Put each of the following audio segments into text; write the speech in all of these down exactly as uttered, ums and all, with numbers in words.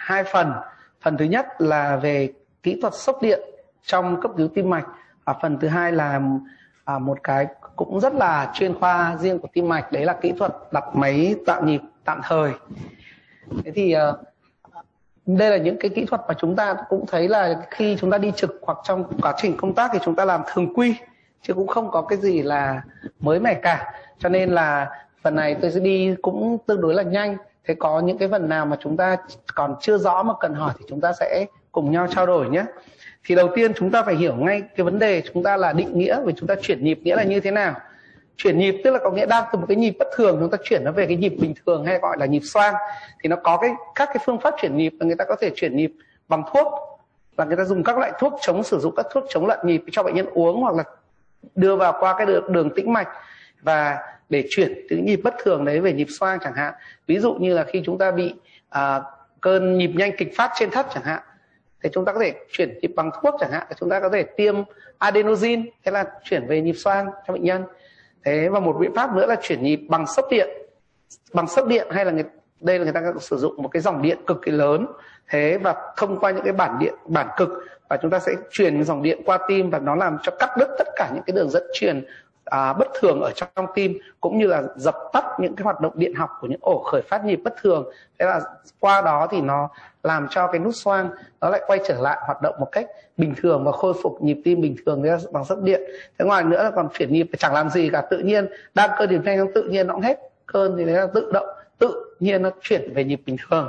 hai phần. Phần thứ nhất là về kỹ thuật sốc điện trong cấp cứu tim mạch, và phần thứ hai là à, một cái cũng rất là chuyên khoa riêng của tim mạch, đấy là kỹ thuật đặt máy tạo nhịp tạm thời. Thế thì à, đây là những cái kỹ thuật mà chúng ta cũng thấy là khi chúng ta đi trực hoặc trong quá trình công tác thì chúng ta làm thường quy, chứ cũng không có cái gì là mới mẻ cả. Cho nên là phần này tôi sẽ đi cũng tương đối là nhanh. Thế có những cái phần nào mà chúng ta còn chưa rõ mà cần hỏi thì chúng ta sẽ cùng nhau trao đổi nhé. Thì đầu tiên chúng ta phải hiểu ngay cái vấn đề chúng ta là định nghĩa về chúng ta chuyển nhịp nghĩa là như thế nào. Chuyển nhịp tức là có nghĩa đang từ một cái nhịp bất thường chúng ta chuyển nó về cái nhịp bình thường hay gọi là nhịp xoang. Thì nó có cái các cái phương pháp chuyển nhịp là người ta có thể chuyển nhịp bằng thuốc, là người ta dùng các loại thuốc chống sử dụng các thuốc chống loạn nhịp cho bệnh nhân uống, hoặc là đưa vào qua cái đường, đường tĩnh mạch và để chuyển từ nhịp bất thường đấy về nhịp xoang chẳng hạn. Ví dụ như là khi chúng ta bị à, cơn nhịp nhanh kịch phát trên thắt chẳng hạn, thì chúng ta có thể chuyển nhịp bằng thuốc chẳng hạn, chúng ta có thể tiêm adenosine, thế là chuyển về nhịp xoang cho bệnh nhân. Thế và một biện pháp nữa là chuyển nhịp bằng sốc điện. Bằng sốc điện hay là người, đây là người ta sử dụng một cái dòng điện cực kỳ lớn, thế và thông qua những cái bản điện bản cực, và chúng ta sẽ truyền dòng điện qua tim và nó làm cho cắt đứt tất cả những cái đường dẫn truyền à, bất thường ở trong, trong tim, cũng như là dập tắt những cái hoạt động điện học của những ổ khởi phát nhịp bất thường. Thế là qua đó thì nó làm cho cái nút xoang nó lại quay trở lại hoạt động một cách bình thường và khôi phục nhịp tim bình thường bằng sốc điện. Thế ngoài nữa là còn chuyển nhịp chẳng làm gì cả, tự nhiên đang cơn nhịp nhanh tự nhiên nó cũng hết cơn, thì đấy là tự động tự nhiên nó chuyển về nhịp bình thường.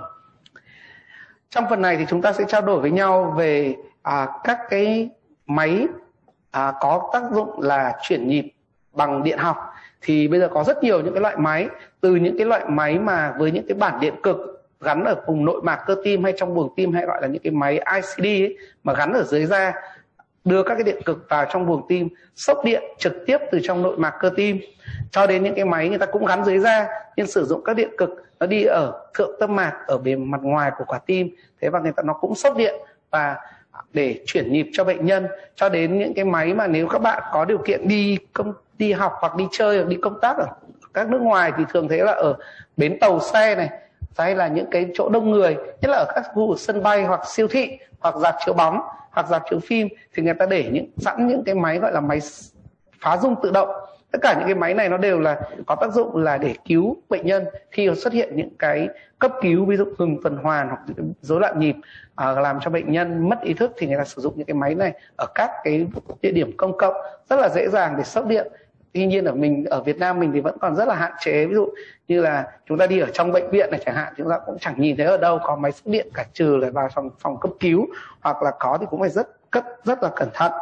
Trong phần này thì chúng ta sẽ trao đổi với nhau về à, các cái máy à, có tác dụng là chuyển nhịp bằng điện học. Thì bây giờ có rất nhiều những cái loại máy, từ những cái loại máy mà với những cái bản điện cực gắn ở vùng nội mạc cơ tim hay trong buồng tim, hay gọi là những cái máy i xê đê ấy, mà gắn ở dưới da, đưa các cái điện cực vào trong buồng tim, sốc điện trực tiếp từ trong nội mạc cơ tim, cho đến những cái máy người ta cũng gắn dưới da nhưng sử dụng các điện cực nó đi ở thượng tâm mạc, ở bề mặt ngoài của quả tim, thế và người ta nó cũng sốc điện và để chuyển nhịp cho bệnh nhân, cho đến những cái máy mà nếu các bạn có điều kiện đi công đi học hoặc đi chơi hoặc đi công tác ở các nước ngoài thì thường thấy là ở bến tàu xe này, hay là những cái chỗ đông người, nhất là ở các khu vực sân bay hoặc siêu thị hoặc rạp chiếu bóng hoặc rạp chiếu phim, thì người ta để những sẵn những cái máy gọi là máy phá rung tự động. Tất cả những cái máy này nó đều là có tác dụng là để cứu bệnh nhân khi xuất hiện những cái cấp cứu, ví dụ ngừng tuần hoàn hoặc rối loạn nhịp, à, làm cho bệnh nhân mất ý thức, thì người ta sử dụng những cái máy này ở các cái địa điểm công cộng rất là dễ dàng để sốc điện. Tuy nhiên ở mình ở Việt Nam mình thì vẫn còn rất là hạn chế, ví dụ như là chúng ta đi ở trong bệnh viện này chẳng hạn, chúng ta cũng chẳng nhìn thấy ở đâu có máy sốc điện cả, trừ là vào phòng phòng cấp cứu, hoặc là có thì cũng phải rất cấp rất là cẩn thận.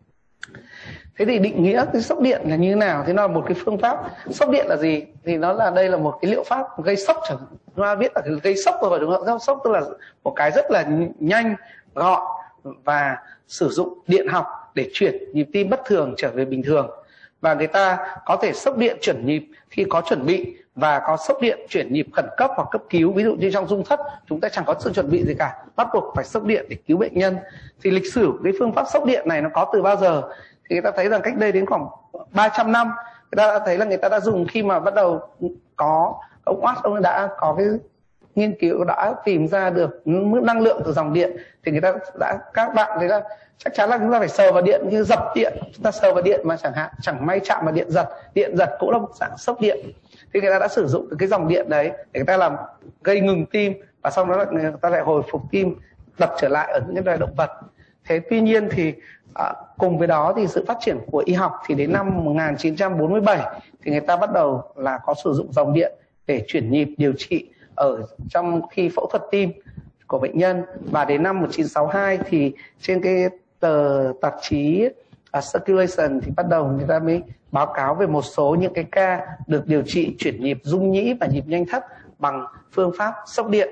Thế thì định nghĩa cái sốc điện là như thế nào? Thế nó là một cái phương pháp. Sốc điện là gì? Thì nó là đây là một cái liệu pháp gây sốc, chẳng chúng ta biết là gây sốc rồi đúng không? Sốc tức là một cái rất là nhanh, gọn và sử dụng điện học để chuyển nhịp tim bất thường trở về bình thường. Và người ta có thể sốc điện chuyển nhịp khi có chuẩn bị, và có sốc điện chuyển nhịp khẩn cấp hoặc cấp cứu. Ví dụ như trong rung thất chúng ta chẳng có sự chuẩn bị gì cả, bắt buộc phải sốc điện để cứu bệnh nhân. Thì lịch sử cái phương pháp sốc điện này nó có từ bao giờ? Thì người ta thấy rằng cách đây đến khoảng ba trăm năm, người ta đã thấy là người ta đã dùng khi mà bắt đầu có ông Watt, ông đã có cái nghiên cứu, đã tìm ra được mức năng lượng từ dòng điện. Thì người ta đã, các bạn thấy là chắc chắn là chúng ta phải sờ vào điện, như dập điện, chúng ta sờ vào điện mà chẳng hạn chẳng may chạm vào điện giật, điện giật cũng là một dạng sốc điện. Thì người ta đã sử dụng cái dòng điện đấy để người ta làm gây ngừng tim, và sau đó người ta lại hồi phục tim đập trở lại ở những loài động vật. Thế tuy nhiên thì à, cùng với đó thì sự phát triển của y học, thì đến năm một nghìn chín trăm bốn mươi bảy thì người ta bắt đầu là có sử dụng dòng điện để chuyển nhịp điều trị ở trong khi phẫu thuật tim của bệnh nhân. Và đến năm một nghìn chín trăm sáu mươi hai thì trên cái tờ tạp chí uh, Circulation thì bắt đầu người ta mới báo cáo về một số những cái ca được điều trị chuyển nhịp rung nhĩ và nhịp nhanh thất bằng phương pháp sốc điện.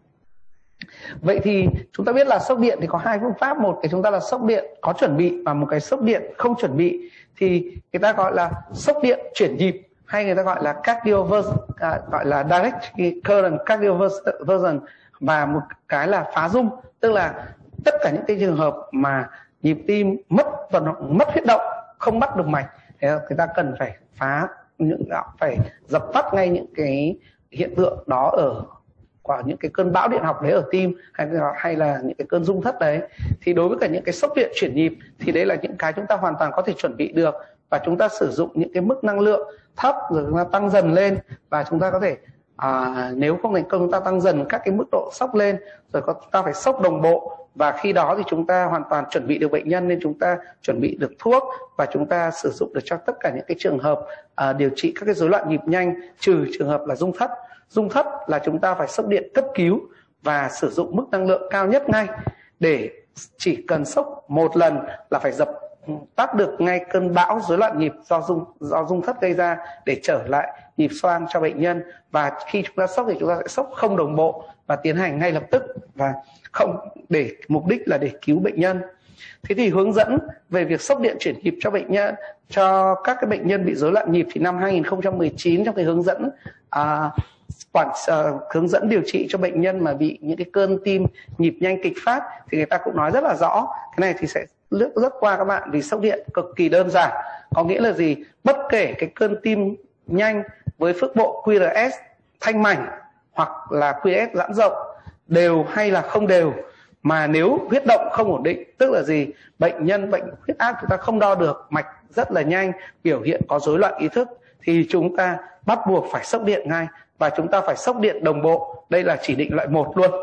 Vậy thì chúng ta biết là sốc điện thì có hai phương pháp, một cái chúng ta là sốc điện có chuẩn bị và một cái sốc điện không chuẩn bị. Thì người ta gọi là sốc điện chuyển nhịp, hay người ta gọi là cardioversion, à, gọi là direct current cardioversion, và một cái là phá rung, tức là tất cả những cái trường hợp mà nhịp tim mất vận động, mất huyết động, không bắt được mạch, thì người ta cần phải phá những phải dập tắt ngay những cái hiện tượng đó ở của những cái cơn bão điện học đấy ở tim, hay là, hay là những cái cơn rung thất đấy. Thì đối với cả những cái sốc điện chuyển nhịp thì đấy là những cái chúng ta hoàn toàn có thể chuẩn bị được, và chúng ta sử dụng những cái mức năng lượng thấp rồi chúng ta tăng dần lên, và chúng ta có thể à, nếu không thành công chúng ta tăng dần các cái mức độ sốc lên, rồi có ta phải sốc đồng bộ, và khi đó thì chúng ta hoàn toàn chuẩn bị được bệnh nhân, nên chúng ta chuẩn bị được thuốc và chúng ta sử dụng được cho tất cả những cái trường hợp à, điều trị các cái rối loạn nhịp nhanh, trừ trường hợp là rung thất. Rung thất là chúng ta phải sốc điện cấp cứu và sử dụng mức năng lượng cao nhất ngay, để chỉ cần sốc một lần là phải dập tắt được ngay cơn bão rối loạn nhịp do rung do rung thất gây ra, để trở lại nhịp xoang cho bệnh nhân. Và khi chúng ta sốc thì chúng ta sẽ sốc không đồng bộ và tiến hành ngay lập tức, và không để mục đích là để cứu bệnh nhân. Thế thì hướng dẫn về việc sốc điện chuyển nhịp cho bệnh nhân, cho các cái bệnh nhân bị rối loạn nhịp thì năm hai nghìn không trăm mười chín trong cái hướng dẫn à, quản uh, hướng dẫn điều trị cho bệnh nhân mà bị những cái cơn tim nhịp nhanh kịch phát thì người ta cũng nói rất là rõ. Cái này thì sẽ lướt rất qua các bạn, vì sốc điện cực kỳ đơn giản. Có nghĩa là gì? Bất kể cái cơn tim nhanh với phức bộ quy rờ ét thanh mảnh hoặc là quy rờ ét giãn rộng đều hay là không đều, mà nếu huyết động không ổn định, tức là gì? Bệnh nhân bệnh huyết áp chúng ta không đo được, mạch rất là nhanh, biểu hiện có rối loạn ý thức, thì chúng ta bắt buộc phải sốc điện ngay, và chúng ta phải sốc điện đồng bộ. Đây là chỉ định loại một luôn,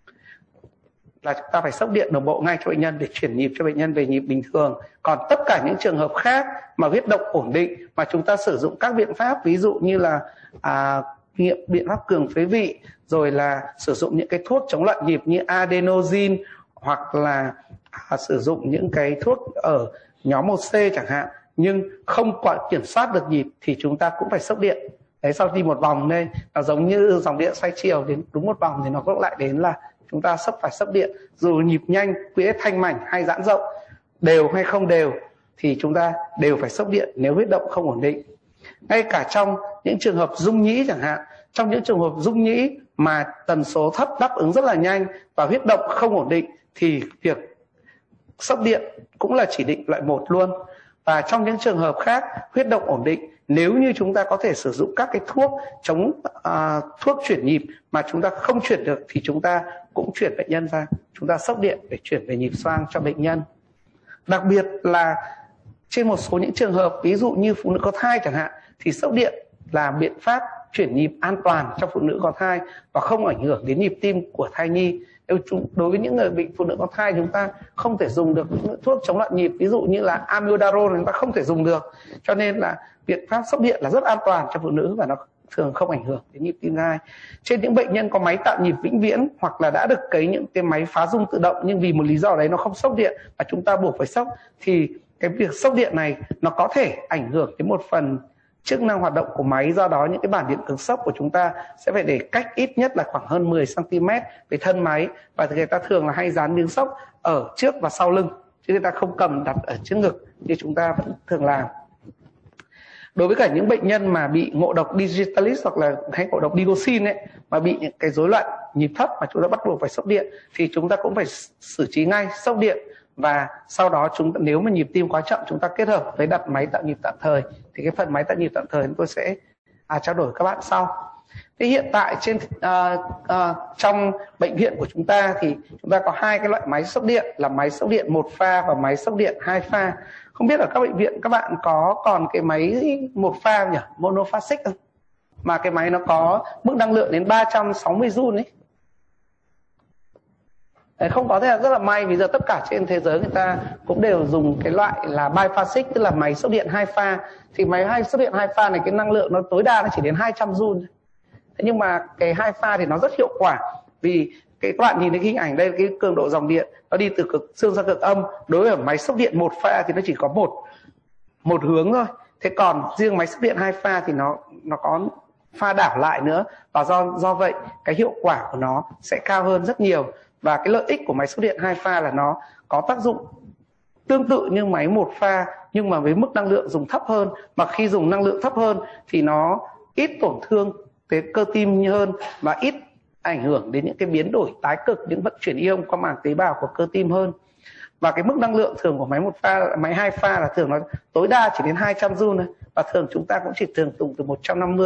là chúng ta phải sốc điện đồng bộ ngay cho bệnh nhân để chuyển nhịp cho bệnh nhân về nhịp bình thường. Còn tất cả những trường hợp khác mà huyết động ổn định mà chúng ta sử dụng các biện pháp, ví dụ như là à, biện pháp cường phế vị, rồi là sử dụng những cái thuốc chống loạn nhịp như adenosine, hoặc là à, sử dụng những cái thuốc ở nhóm một C chẳng hạn, nhưng không quản kiểm soát được nhịp thì chúng ta cũng phải sốc điện. Đấy, sau đi một vòng đây nó giống như dòng điện xoay chiều, đến đúng một vòng thì nó cũng lại đến là chúng ta sốc phải sốc điện. Dù nhịp nhanh, quy ét thanh mảnh hay giãn rộng, đều hay không đều, thì chúng ta đều phải sốc điện nếu huyết động không ổn định. Ngay cả trong những trường hợp rung nhĩ chẳng hạn, trong những trường hợp rung nhĩ mà tần số thấp đáp ứng rất là nhanh và huyết động không ổn định thì việc sốc điện cũng là chỉ định loại một luôn. Và trong những trường hợp khác huyết động ổn định, nếu như chúng ta có thể sử dụng các cái thuốc chống à, thuốc chuyển nhịp mà chúng ta không chuyển được thì chúng ta cũng chuyển bệnh nhân ra, chúng ta sốc điện để chuyển về nhịp xoang cho bệnh nhân. Đặc biệt là trên một số những trường hợp, ví dụ như phụ nữ có thai chẳng hạn, thì sốc điện là biện pháp chuyển nhịp an toàn cho phụ nữ có thai và không ảnh hưởng đến nhịp tim của thai nhi. Đối với những người bị phụ nữ có thai, chúng ta không thể dùng được những thuốc chống loạn nhịp, ví dụ như là amiodarone chúng ta không thể dùng được, cho nên là biện pháp sốc điện là rất an toàn cho phụ nữ và nó thường không ảnh hưởng đến nhịp tim thai. Trên những bệnh nhân có máy tạo nhịp vĩnh viễn hoặc là đã được cấy những cái máy phá rung tự động nhưng vì một lý do đấy nó không sốc điện và chúng ta buộc phải sốc, thì cái việc sốc điện này nó có thể ảnh hưởng đến một phần chức năng hoạt động của máy. Do đó những cái bản điện cực sốc của chúng ta sẽ phải để cách ít nhất là khoảng hơn mười xăng ti mét với thân máy, và người ta thường là hay dán miếng sốc ở trước và sau lưng, chứ người ta không cầm đặt ở trước ngực như chúng ta vẫn thường làm. Đối với cả những bệnh nhân mà bị ngộ độc digitalis hoặc là hay ngộ độc digoxin ấy, mà bị những cái rối loạn nhịp thấp mà chúng ta bắt buộc phải sốc điện, thì chúng ta cũng phải xử trí ngay sốc điện. Và sau đó chúng ta, nếu mà nhịp tim quá chậm, chúng ta kết hợp với đặt máy tạo nhịp tạm thời. Thì cái phần máy tạo nhịp tạm thời chúng tôi sẽ à, trao đổi với các bạn sau. Thế hiện tại trên à, à, trong bệnh viện của chúng ta thì chúng ta có hai cái loại máy sốc điện, là máy sốc điện một pha và máy sốc điện hai pha. Không biết ở các bệnh viện các bạn có còn cái máy một pha nhỉ, monophasic không? Mà cái máy nó có mức năng lượng đến ba trăm sáu mươi joule ấy. Đấy, không có, thế là rất là may, vì giờ tất cả trên thế giới người ta cũng đều dùng cái loại là biphasic, tức là máy sốc điện hai pha. Thì máy hai sốc điện hai pha này cái năng lượng nó tối đa nó chỉ đến hai trăm joule. Thế nhưng mà cái hai pha thì nó rất hiệu quả, vì cái các bạn nhìn thấy cái hình ảnh đây, cái cường độ dòng điện nó đi từ cực dương sang cực âm. Đối với máy sốc điện một pha thì nó chỉ có một một hướng thôi. Thế còn riêng máy sốc điện hai pha thì nó nó có pha đảo lại nữa, và do do vậy cái hiệu quả của nó sẽ cao hơn rất nhiều. Và cái lợi ích của máy sốc điện hai pha là nó có tác dụng tương tự như máy một pha, nhưng mà với mức năng lượng dùng thấp hơn. Mà khi dùng năng lượng thấp hơn thì nó ít tổn thương tới cơ tim hơn, và ít ảnh hưởng đến những cái biến đổi tái cực, những vận chuyển ion qua màng tế bào của cơ tim hơn. Và cái mức năng lượng thường của máy một pha, máy hai pha là thường nó tối đa chỉ đến hai trăm joule thôi, và thường chúng ta cũng chỉ thường dùng từ một trăm năm mươi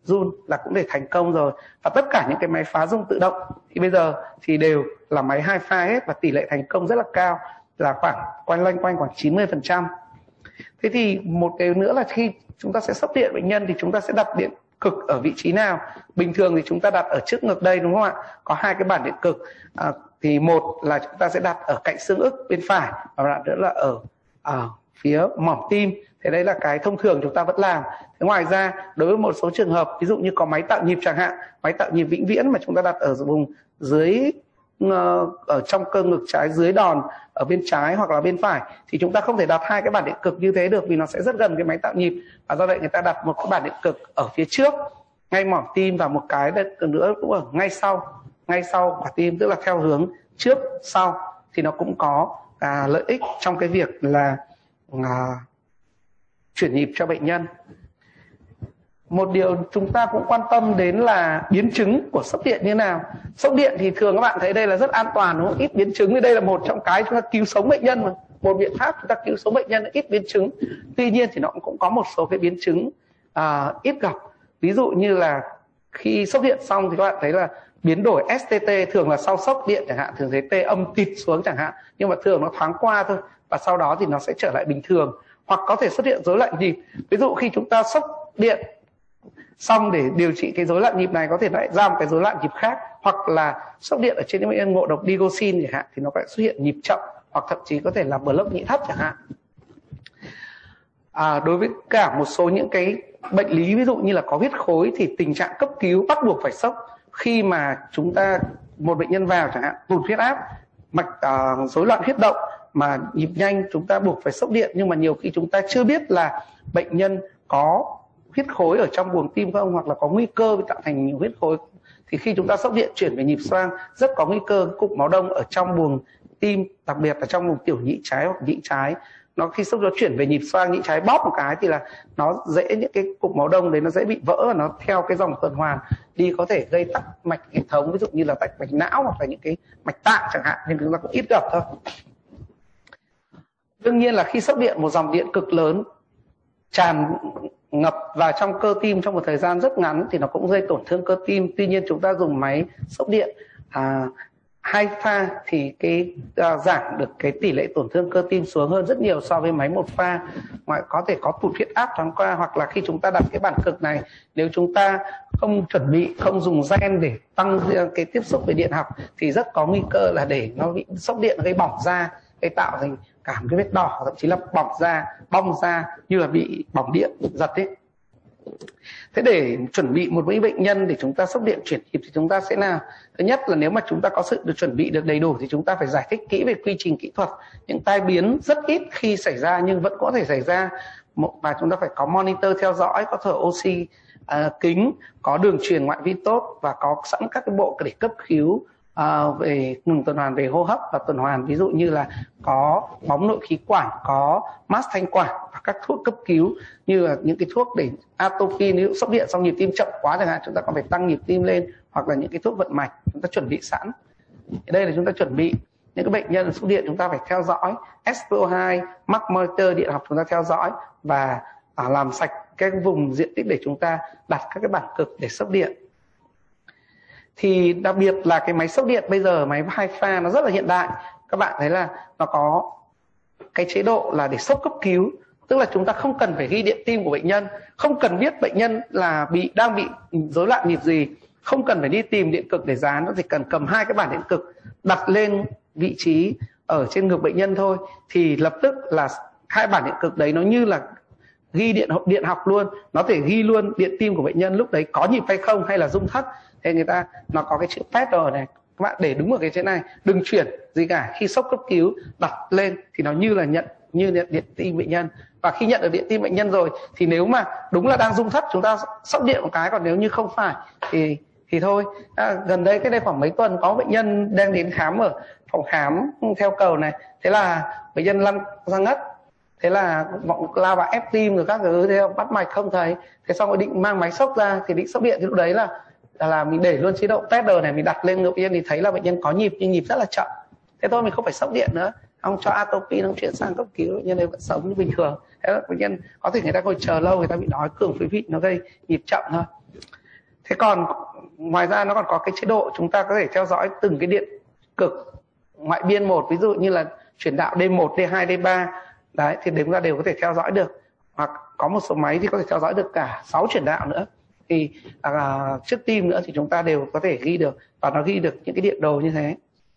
run là cũng để thành công rồi. Và tất cả những cái máy phá rung tự động thì bây giờ thì đều là máy hai pha hết, và tỷ lệ thành công rất là cao, là khoảng quanh loanh quanh khoảng chín mươi phần trăm. Thế thì một cái nữa là khi chúng ta sẽ sốc điện bệnh nhân thì chúng ta sẽ đặt điện cực ở vị trí nào? Bình thường thì chúng ta đặt ở trước ngực đây, đúng không ạ? Có hai cái bản điện cực, à, thì một là chúng ta sẽ đặt ở cạnh xương ức bên phải, và bạn nữa là ở, ở phía mỏm tim. Thế đấy là cái thông thường chúng ta vẫn làm. Thế ngoài ra, đối với một số trường hợp ví dụ như có máy tạo nhịp chẳng hạn, máy tạo nhịp vĩnh viễn mà chúng ta đặt ở vùng dưới, ở trong cơ ngực trái dưới đòn ở bên trái hoặc là bên phải, thì chúng ta không thể đặt hai cái bản điện cực như thế được, vì nó sẽ rất gần cái máy tạo nhịp. Và do vậy người ta đặt một cái bản điện cực ở phía trước ngay mỏm tim, và một cái nữa cũng ở ngay sau ngay sau quả tim, tức là theo hướng trước sau, thì nó cũng có à, lợi ích trong cái việc là à, chuyển nhịp cho bệnh nhân. Một điều chúng ta cũng quan tâm đến là biến chứng của sốc điện như nào. Sốc điện thì thường các bạn thấy đây là rất an toàn, đúng không? Ít biến chứng, thì đây là một trong cái chúng ta cứu sống bệnh nhân mà. Một biện pháp chúng ta cứu sống bệnh nhân là ít biến chứng. Tuy nhiên thì nó cũng có một số cái biến chứng à, ít gặp. Ví dụ như là khi sốc điện xong thì các bạn thấy là biến đổi ét tê tê, thường là sau sốc điện chẳng hạn, thường thấy tê âm tịt xuống chẳng hạn, nhưng mà thường nó thoáng qua thôi, và sau đó thì nó sẽ trở lại bình thường. Hoặc có thể xuất hiện rối loạn nhịp. Ví dụ khi chúng ta sốc điện xong để điều trị cái rối loạn nhịp này, có thể lại ra một cái rối loạn nhịp khác, hoặc là sốc điện ở trên những bệnh nhân ngộ độc digoxin chẳng hạn, thì nó lại xuất hiện nhịp chậm, hoặc thậm chí có thể là block nhị thấp chẳng hạn. À, đối với cả một số những cái bệnh lý ví dụ như là có huyết khối thì tình trạng cấp cứu bắt buộc phải sốc. Khi mà chúng ta một bệnh nhân vào chẳng hạn tụt huyết áp, mạch uh, rối loạn huyết động mà nhịp nhanh, chúng ta buộc phải sốc điện. Nhưng mà nhiều khi chúng ta chưa biết là bệnh nhân có huyết khối ở trong buồng tim không, hoặc là có nguy cơ bị tạo thành nhiều huyết khối, thì khi chúng ta sốc điện chuyển về nhịp xoang rất có nguy cơ cục máu đông ở trong buồng tim, đặc biệt là trong vùng tiểu nhị trái hoặc nhị trái, nó khi sốc nó chuyển về nhịp xoang nhị trái bóp một cái thì là nó dễ, những cái cục máu đông đấy nó dễ bị vỡ, và nó theo cái dòng tuần hoàn đi có thể gây tắc mạch hệ thống, ví dụ như là tắc mạch não hoặc là những cái mạch tạng chẳng hạn, nhưng chúng ta cũng ít gặp thôi. Đương nhiên là khi sốc điện, một dòng điện cực lớn tràn ngập vào trong cơ tim trong một thời gian rất ngắn thì nó cũng gây tổn thương cơ tim. Tuy nhiên chúng ta dùng máy sốc điện à, hai pha thì cái à, giảm được cái tỷ lệ tổn thương cơ tim xuống hơn rất nhiều so với máy một pha. Ngoài có thể có tụt huyết áp thoáng qua, hoặc là khi chúng ta đặt cái bản cực này, nếu chúng ta không chuẩn bị, không dùng gen để tăng cái tiếp xúc về điện học thì rất có nguy cơ là để nó bị sốc điện gây bỏng da, gây tạo thành cảm cái vết đỏ, thậm chí là bỏng da, bong da, như là bị bỏng điện giật ấy. Thế để chuẩn bị một bệnh nhân để chúng ta sốc điện chuyển nhịp thì chúng ta sẽ làm, thứ nhất là nếu mà chúng ta có sự được chuẩn bị được đầy đủ thì chúng ta phải giải thích kỹ về quy trình kỹ thuật. Những tai biến rất ít khi xảy ra nhưng vẫn có thể xảy ra, và chúng ta phải có monitor theo dõi, có thở oxy à, kính, có đường truyền ngoại vi tốt, và có sẵn các cái bộ để cấp cứu À, về ngừng tuần hoàn về hô hấp và tuần hoàn, ví dụ như là có bóng nội khí quản, có mask thanh quản, và các thuốc cấp cứu như là những cái thuốc để atopy, nếu sốc điện xong nhịp tim chậm quá chẳng hạn, chúng ta còn phải tăng nhịp tim lên, hoặc là những cái thuốc vận mạch chúng ta chuẩn bị sẵn. Đây là chúng ta chuẩn bị những cái bệnh nhân sốc điện, chúng ta phải theo dõi ét pê o hai, mắc monitor điện học chúng ta theo dõi, và à, làm sạch cái vùng diện tích để chúng ta đặt các cái bản cực để sốc điện. Thì đặc biệt là cái máy sốc điện bây giờ, máy hai pha nó rất là hiện đại. Các bạn thấy là nó có cái chế độ là để sốc cấp cứu, tức là chúng ta không cần phải ghi điện tim của bệnh nhân, không cần biết bệnh nhân là bị đang bị rối loạn nhịp gì, không cần phải đi tìm điện cực để dán, nó chỉ cần cầm hai cái bản điện cực đặt lên vị trí ở trên ngực bệnh nhân thôi, thì lập tức là hai bản điện cực đấy nó như là ghi điện điện học luôn, nó thể ghi luôn điện tim của bệnh nhân lúc đấy có nhịp hay không, hay là rung thấp. Thế người ta nó có cái chữ pedal này, các bạn để đúng ở cái chỗ này, đừng chuyển gì cả. Khi sốc cấp cứu đặt lên thì nó như là nhận như nhận điện tim bệnh nhân, và khi nhận được điện tim bệnh nhân rồi thì nếu mà đúng là đang rung thấp chúng ta sốc điện một cái, còn nếu như không phải thì thì thôi. À, gần đây cái đây khoảng mấy tuần có bệnh nhân đang đến khám ở phòng khám theo cầu này, thế là bệnh nhân lăn ra ngất, thế là vọng lao vào ép tim rồi các thứ, thế bắt mạch không thấy, thế xong rồi định mang máy sốc ra thì định sốc điện, thì lúc đấy là là mình để luôn chế độ tether này, mình đặt lên ngực bệnh nhân thì thấy là bệnh nhân có nhịp nhưng nhịp rất là chậm, thế thôi mình không phải sốc điện nữa, ông cho atopy, ông chuyển sang cấp cứu, bệnh nhân ấy vẫn sống như bình thường. Thế là bệnh nhân có thể người ta ngồi chờ lâu, người ta bị đói cường phế vị, nó gây nhịp chậm thôi. Thế còn ngoài ra nó còn có cái chế độ chúng ta có thể theo dõi từng cái điện cực ngoại biên một, ví dụ như là chuyển đạo D một, D hai, D ba. Đấy, thì chúng ta đều có thể theo dõi được. Hoặc có một số máy thì có thể theo dõi được cả sáu chuyển đạo nữa. Thì à, trước tim nữa thì chúng ta đều có thể ghi được, và nó ghi được những cái điện đồ như thế.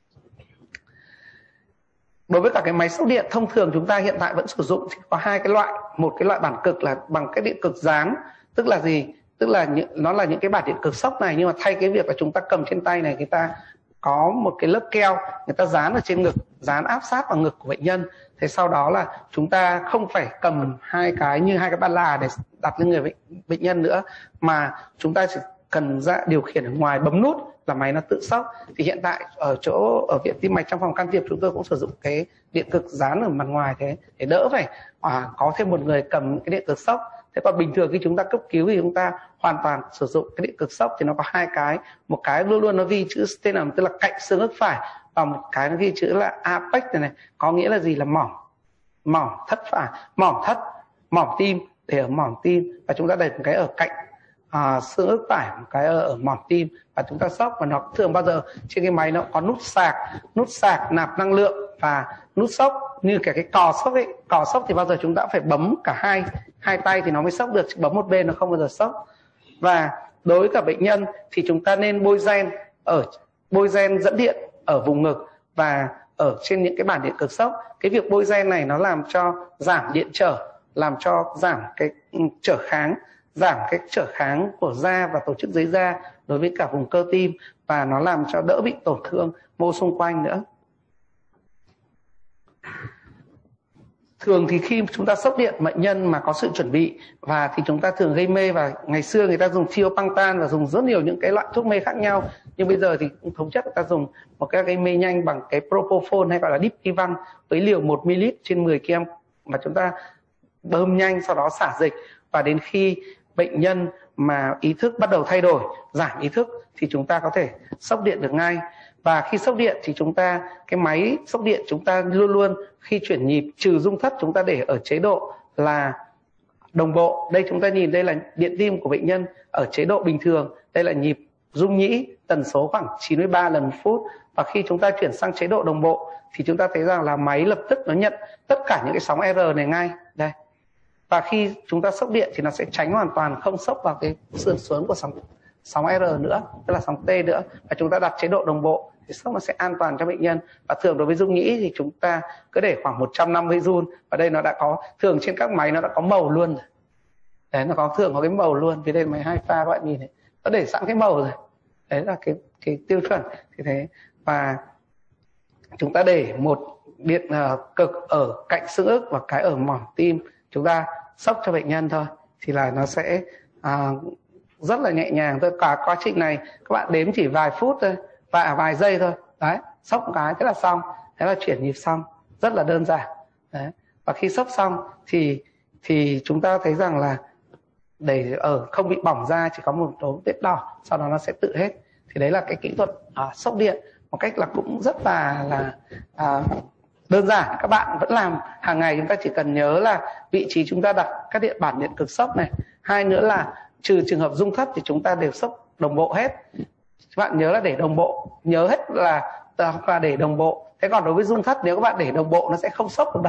Đối với cả cái máy sốc điện thông thường chúng ta hiện tại vẫn sử dụng thì có hai cái loại. Một cái loại bản cực là bằng cái điện cực dán, tức là gì? Tức là những, nó là những cái bản điện cực sốc này, nhưng mà thay cái việc là chúng ta cầm trên tay này, người ta có một cái lớp keo, người ta dán ở trên ngực, dán áp sát vào ngực của bệnh nhân. Thế sau đó là chúng ta không phải cầm hai cái như hai cái ba là để đặt lên người bệnh, bệnh nhân nữa, mà chúng ta chỉ cần ra điều khiển ở ngoài, bấm nút là máy nó tự sốc. Thì hiện tại ở chỗ ở viện tim mạch trong phòng can thiệp chúng tôi cũng sử dụng cái điện cực dán ở mặt ngoài thế, để đỡ phải à, có thêm một người cầm cái điện cực sốc. Thế còn bình thường khi chúng ta cấp cứu thì chúng ta hoàn toàn sử dụng cái điện cực sốc, thì nó có hai cái, một cái luôn luôn nó ghi chữ sternum tức là cạnh xương ức phải, và một cái nó ghi chữ là apex này này, có nghĩa là gì? Là mỏm mỏm thất phải, mỏm thất, mỏm tim, để ở mỏm tim, và chúng ta để một cái ở cạnh à, xương ức phải, một cái ở, ở mỏm tim, và chúng ta sốc. Và nó thường bao giờ trên cái máy nó có nút sạc, nút sạc nạp năng lượng và nút sốc, như cả cái cò sốc ấy. Cò sốc thì bao giờ chúng ta phải bấm cả hai hai tay thì nó mới sốc được, chứ bấm một bên nó không bao giờ sốc. Và đối với cả bệnh nhân thì chúng ta nên bôi gen ở bôi gen dẫn điện ở vùng ngực và ở trên những cái bản điện cực sốc. Cái việc bôi gen này nó làm cho giảm điện trở, làm cho giảm cái trở kháng, giảm cái trở kháng của da và tổ chức dưới da đối với cả vùng cơ tim, và nó làm cho đỡ bị tổn thương mô xung quanh nữa. Thường thì khi chúng ta sốc điện bệnh nhân mà có sự chuẩn bị và thì chúng ta thường gây mê, và ngày xưa người ta dùng thiophantan và dùng rất nhiều những cái loại thuốc mê khác nhau, nhưng bây giờ thì cũng thống nhất người ta dùng một cái gây mê nhanh bằng cái propofol hay gọi là diprivan với liều một mi-li-lít trên mười ki-lô-gam mà chúng ta bơm nhanh, sau đó xả dịch, và đến khi bệnh nhân mà ý thức bắt đầu thay đổi, giảm ý thức thì chúng ta có thể sốc điện được ngay. Và khi sốc điện thì chúng ta, cái máy sốc điện chúng ta luôn luôn khi chuyển nhịp trừ rung thất chúng ta để ở chế độ là đồng bộ. Đây chúng ta nhìn đây là điện tim của bệnh nhân ở chế độ bình thường, đây là nhịp rung nhĩ tần số khoảng chín mươi ba lần một phút. Và khi chúng ta chuyển sang chế độ đồng bộ thì chúng ta thấy rằng là máy lập tức nó nhận tất cả những cái sóng R này ngay đây. Và khi chúng ta sốc điện thì nó sẽ tránh hoàn toàn, không sốc vào cái sườn xuống của sóng sóng R nữa, tức là sóng T nữa. Và chúng ta đặt chế độ đồng bộ thì sốc nó sẽ an toàn cho bệnh nhân. Và thường đối với rung nhĩ thì chúng ta cứ để khoảng một trăm năm mươi run, và đây nó đã có, thường trên các máy nó đã có màu luôn rồi. Đấy, nó có thường có cái màu luôn, vì đây máy hai pha các bạn nhìn thấy, nó để sẵn cái màu rồi. Đấy là cái cái tiêu chuẩn như thế. Và chúng ta để một điện uh, cực ở cạnh xương ức và cái ở mỏm tim, chúng ta sốc cho bệnh nhân thôi, thì là nó sẽ uh, rất là nhẹ nhàng thôi. Cả quá trình này các bạn đếm chỉ vài phút thôi, và vài giây thôi. Đấy, sốc một cái thế là xong, thế là chuyển nhịp xong, rất là đơn giản. Đấy. Và khi sốc xong thì thì chúng ta thấy rằng là để ở không bị bỏng da, chỉ có một số vết đỏ, sau đó nó sẽ tự hết. Thì đấy là cái kỹ thuật à, sốc điện một cách là cũng rất là là à, đơn giản. Các bạn vẫn làm hàng ngày, chúng ta chỉ cần nhớ là vị trí chúng ta đặt các điện bản điện cực sốc này. Hai nữa là trừ trường hợp rung thất thì chúng ta đều sốc đồng bộ hết. Các bạn nhớ là để đồng bộ, nhớ hết là là để đồng bộ. Thế còn đối với rung thất, nếu các bạn để đồng bộ nó sẽ không sốc được đâu.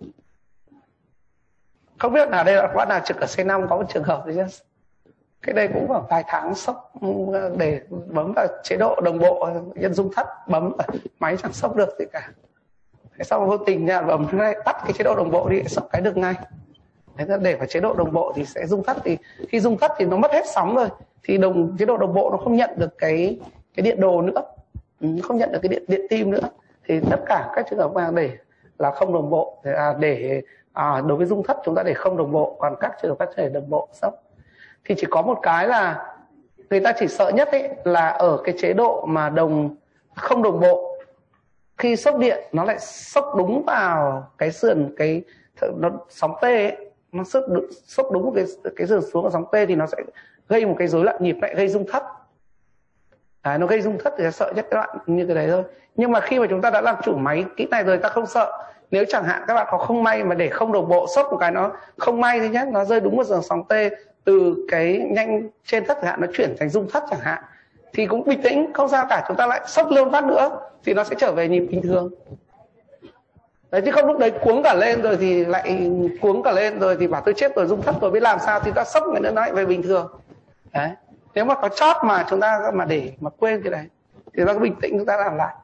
Không biết là đây là các bạn nào trực ở C năm có một trường hợp gì chứ? Cái đây cũng khoảng vài tháng sốc, để bấm vào chế độ đồng bộ nhân rung thất, bấm vào máy chẳng sốc được gì cả. Thế xong vô tình nha, bấm này, tắt cái chế độ đồng bộ đi, sốc cái được ngay. Thế để vào chế độ đồng bộ thì sẽ rung thất, thì khi rung thất thì nó mất hết sóng rồi, thì đồng chế độ đồng bộ nó không nhận được cái cái điện đồ nữa, không nhận được cái điện điện tim nữa. Thì tất cả các trường hợp mà để là không đồng bộ, à, để à, đối với rung thất chúng ta để không đồng bộ, còn các trường hợp các thể đồng bộ sốc. Thì chỉ có một cái là người ta chỉ sợ nhất ấy là ở cái chế độ mà đồng không đồng bộ, khi sốc điện nó lại sốc đúng vào cái sườn, cái nó sóng T ấy, nó sốc sốc đúng cái cái sườn xuống của sóng T thì nó sẽ gây một cái rối loạn nhịp, lại gây rung thất. Đấy, nó gây rung thất thì sợ nhất cái đoạn như cái đấy thôi. Nhưng mà khi mà chúng ta đã làm chủ máy kỹ này rồi, ta không sợ. Nếu chẳng hạn các bạn có không may mà để không đồng bộ, sốc một cái nó không may thì nhé, nó rơi đúng vào sóng T, từ cái nhanh trên thất chẳng hạn nó chuyển thành rung thất chẳng hạn, thì cũng bình tĩnh không sao cả, chúng ta lại sốc luôn phát nữa thì nó sẽ trở về nhịp bình thường. Đấy, chứ không lúc đấy cuống cả lên rồi thì lại cuống cả lên rồi thì bảo tôi chết rồi, rung thất rồi biết làm sao, thì ta sốc người nữa nó lại về bình thường. Đấy, nếu mà có chót mà chúng ta mà để mà quên cái đấy thì nó bình tĩnh chúng ta làm lại.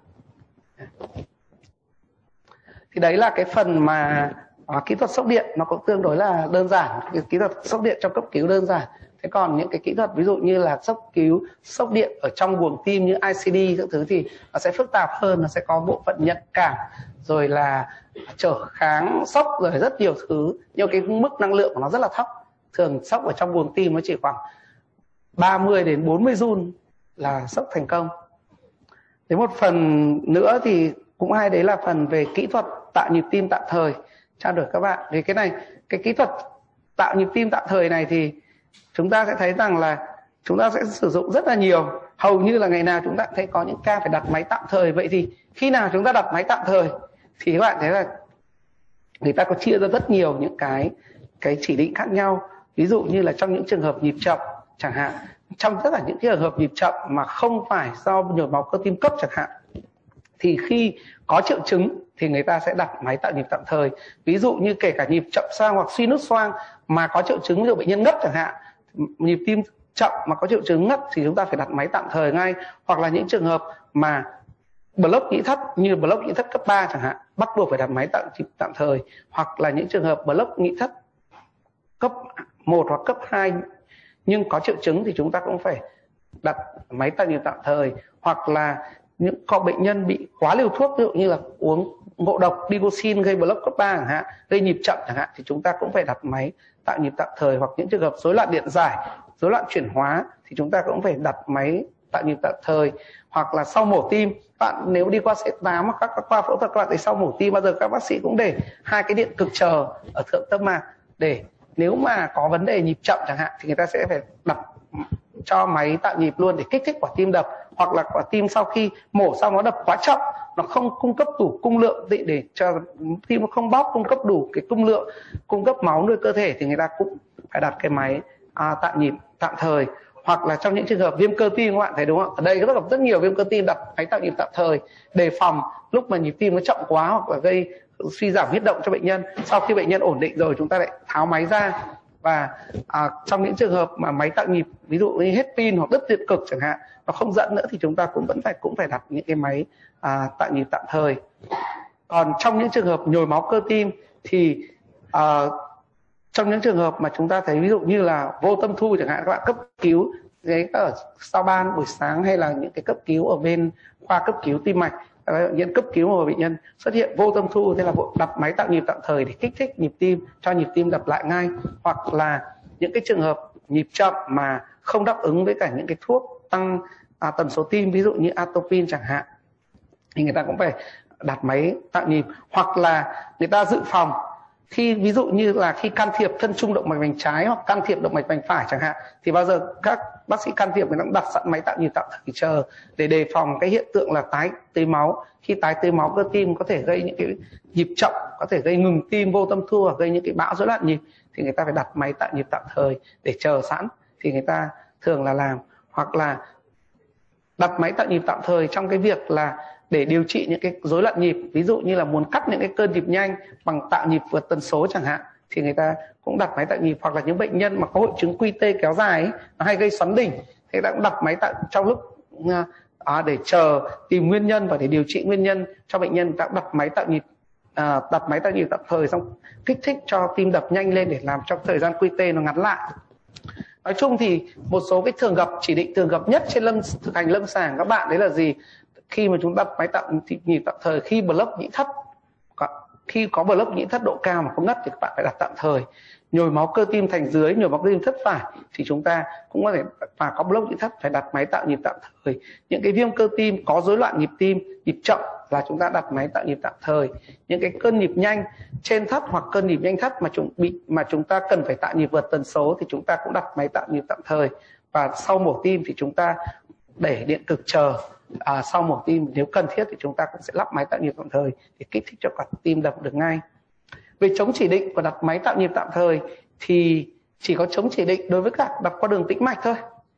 Thì đấy là cái phần mà à, kỹ thuật sốc điện nó cũng tương đối là đơn giản, cái kỹ thuật sốc điện trong cấp cứu đơn giản. Thế còn những cái kỹ thuật ví dụ như là sốc cứu, sốc điện ở trong buồng tim như i xê đê các thứ thì nó sẽ phức tạp hơn, nó sẽ có bộ phận nhận cảm rồi là trở kháng sốc rồi rất nhiều thứ, nhưng cái mức năng lượng của nó rất là thấp. Thường sốc ở trong buồng tim nó chỉ khoảng ba mươi đến bốn mươi giun là sốc thành công. Đến một phần nữa thì cũng hay, đấy là phần về kỹ thuật tạo nhịp tim tạm thời trao đổi các bạn. Thì cái này, cái kỹ thuật tạo nhịp tim tạm thời này thì chúng ta sẽ thấy rằng là chúng ta sẽ sử dụng rất là nhiều, hầu như là ngày nào chúng ta thấy có những ca phải đặt máy tạm thời. Vậy thì khi nào chúng ta đặt máy tạm thời thì các bạn thấy là người ta có chia ra rất nhiều những cái cái chỉ định khác nhau. Ví dụ như là trong những trường hợp nhịp chậm chẳng hạn, trong tất cả những trường hợp nhịp chậm mà không phải do nhồi máu cơ tim cấp chẳng hạn, thì khi có triệu chứng thì người ta sẽ đặt máy tạo nhịp tạm thời. Ví dụ như kể cả nhịp chậm xoang hoặc suy nút xoang mà có triệu chứng, ví dụ bệnh nhân ngất chẳng hạn, nhịp tim chậm mà có triệu chứng ngất thì chúng ta phải đặt máy tạm thời ngay. Hoặc là những trường hợp mà block nhĩ thất như block nhĩ thất cấp ba chẳng hạn, bắt buộc phải đặt máy tạo nhịp tạm thời. Hoặc là những trường hợp block nhĩ thất cấp một hoặc cấp hai nhưng có triệu chứng thì chúng ta cũng phải đặt máy tạo nhịp tạm thời. Hoặc là những có bệnh nhân bị quá liều thuốc, ví dụ như là uống ngộ độc digoxin gây block cấp ba chẳng hạn, gây nhịp chậm chẳng hạn, thì chúng ta cũng phải đặt máy tạo nhịp tạm thời. Hoặc những trường hợp rối loạn điện giải, rối loạn chuyển hóa thì chúng ta cũng phải đặt máy tạo nhịp tạm thời. Hoặc là sau mổ tim, bạn nếu đi qua xê tám hoặc các, các khoa phẫu thuật các bạn thấy sau mổ tim bao giờ các bác sĩ cũng để hai cái điện cực chờ ở thượng tâm mạc, để nếu mà có vấn đề nhịp chậm chẳng hạn thì người ta sẽ phải đặt cho máy tạo nhịp luôn để kích thích quả tim đập. Hoặc là quả tim sau khi mổ xong nó đập quá chậm, nó không cung cấp đủ cung lượng để, để cho tim nó không bóp, cung cấp đủ cái cung lượng cung cấp máu nuôi cơ thể, thì người ta cũng phải đặt cái máy à, tạo nhịp tạm thời. Hoặc là trong những trường hợp viêm cơ tim, các bạn thấy đúng không? Ở đây có rất nhiều viêm cơ tim đặt máy tạo nhịp tạm thời đề phòng lúc mà nhịp tim nó chậm quá hoặc là gây suy giảm huyết động cho bệnh nhân. Sau khi bệnh nhân ổn định rồi chúng ta lại tháo máy ra. Và à, trong những trường hợp mà máy tạo nhịp ví dụ như hết pin hoặc đứt điện cực chẳng hạn, nó không dẫn nữa thì chúng ta cũng vẫn phải cũng phải đặt những cái máy à, tạo nhịp tạm thời. Còn trong những trường hợp nhồi máu cơ tim thì à, trong những trường hợp mà chúng ta thấy ví dụ như là vô tâm thu chẳng hạn, các bạn cấp cứu cái ở sau ban buổi sáng, hay là những cái cấp cứu ở bên khoa cấp cứu tim mạch, bệnh nhân cấp cứu mà bệnh nhân xuất hiện vô tâm thu, thế là đặt máy tạo nhịp tạm thời để kích thích nhịp tim, cho nhịp tim đập lại ngay. Hoặc là những cái trường hợp nhịp chậm mà không đáp ứng với cả những cái thuốc tăng à, tần số tim, ví dụ như atropine chẳng hạn, thì người ta cũng phải đặt máy tạo nhịp. Hoặc là người ta dự phòng khi ví dụ như là khi can thiệp thân trung động mạch vành trái hoặc can thiệp động mạch vành phải chẳng hạn, thì bao giờ các bác sĩ can thiệp người ta cũng đặt sẵn máy tạo nhịp tạm thời chờ để đề phòng cái hiện tượng là tái tưới máu. Khi tái tưới máu cơ tim có thể gây những cái nhịp chậm, có thể gây ngừng tim vô tâm thu hoặc gây những cái bão rối loạn nhịp, thì người ta phải đặt máy tạo nhịp tạm thời để chờ sẵn, thì người ta thường là làm. Hoặc là đặt máy tạo nhịp tạm thời trong cái việc là để điều trị những cái rối loạn nhịp, ví dụ như là muốn cắt những cái cơn nhịp nhanh bằng tạo nhịp vượt tần số chẳng hạn, thì người ta cũng đặt máy tạo nhịp. Hoặc là những bệnh nhân mà có hội chứng quy tê kéo dài ấy, nó hay gây xoắn đỉnh, thì ta cũng đặt máy tạo trong lúc à, để chờ tìm nguyên nhân và để điều trị nguyên nhân cho bệnh nhân, ta cũng đặt máy tạo nhịp à, đặt máy tạo nhịp tạm thời, xong kích thích cho tim đập nhanh lên để làm cho thời gian quy tê nó ngắn lại. Nói chung thì một số cái thường gặp, chỉ định thường gặp nhất trên lâm thực hành lâm sàng các bạn đấy là gì? Khi mà chúng ta đặt máy tạo nhịp tạm thời, khi block nhĩ thất, khi có block nhĩ thất độ cao mà không ngất thì các bạn phải đặt tạm thời. Nhồi máu cơ tim thành dưới, nhồi máu cơ tim thất phải thì chúng ta cũng có thể, và có block nhĩ thất phải đặt máy tạo nhịp tạm thời. Những cái viêm cơ tim có rối loạn nhịp tim, nhịp chậm là chúng ta đặt máy tạo nhịp tạm thời. Những cái cơn nhịp nhanh trên thất hoặc cơn nhịp nhanh thất mà chúng bị mà chúng ta cần phải tạo nhịp vượt tần số thì chúng ta cũng đặt máy tạo nhịp tạm thời. Và sau mổ tim thì chúng ta để điện cực chờ. À, sau mổ tim nếu cần thiết thì chúng ta cũng sẽ lắp máy tạo nhịp tạm thời để kích thích cho quả tim đập được ngay. Về chống chỉ định và đặt máy tạo nhịp tạm thời thì chỉ có chống chỉ định đối với cả đặt qua đường tĩnh mạch thôi.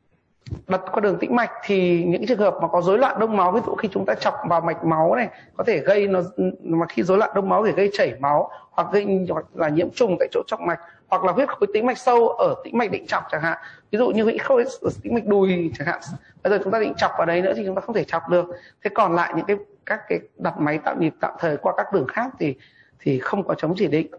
Đặt qua đường tĩnh mạch thì những trường hợp mà có rối loạn đông máu, ví dụ khi chúng ta chọc vào mạch máu này có thể gây nó, mà khi rối loạn đông máu thì gây chảy máu, hoặc gây hoặc là nhiễm trùng tại chỗ chọc mạch, hoặc là huyết khối tĩnh mạch sâu ở tĩnh mạch định chọc chẳng hạn. Ví dụ như huyết khối ở tĩnh mạch đùi chẳng hạn, bây giờ chúng ta định chọc vào đấy nữa thì chúng ta không thể chọc được. Thế còn lại những cái các cái đặt máy tạo nhịp tạm thời qua các đường khác thì thì không có chống chỉ định.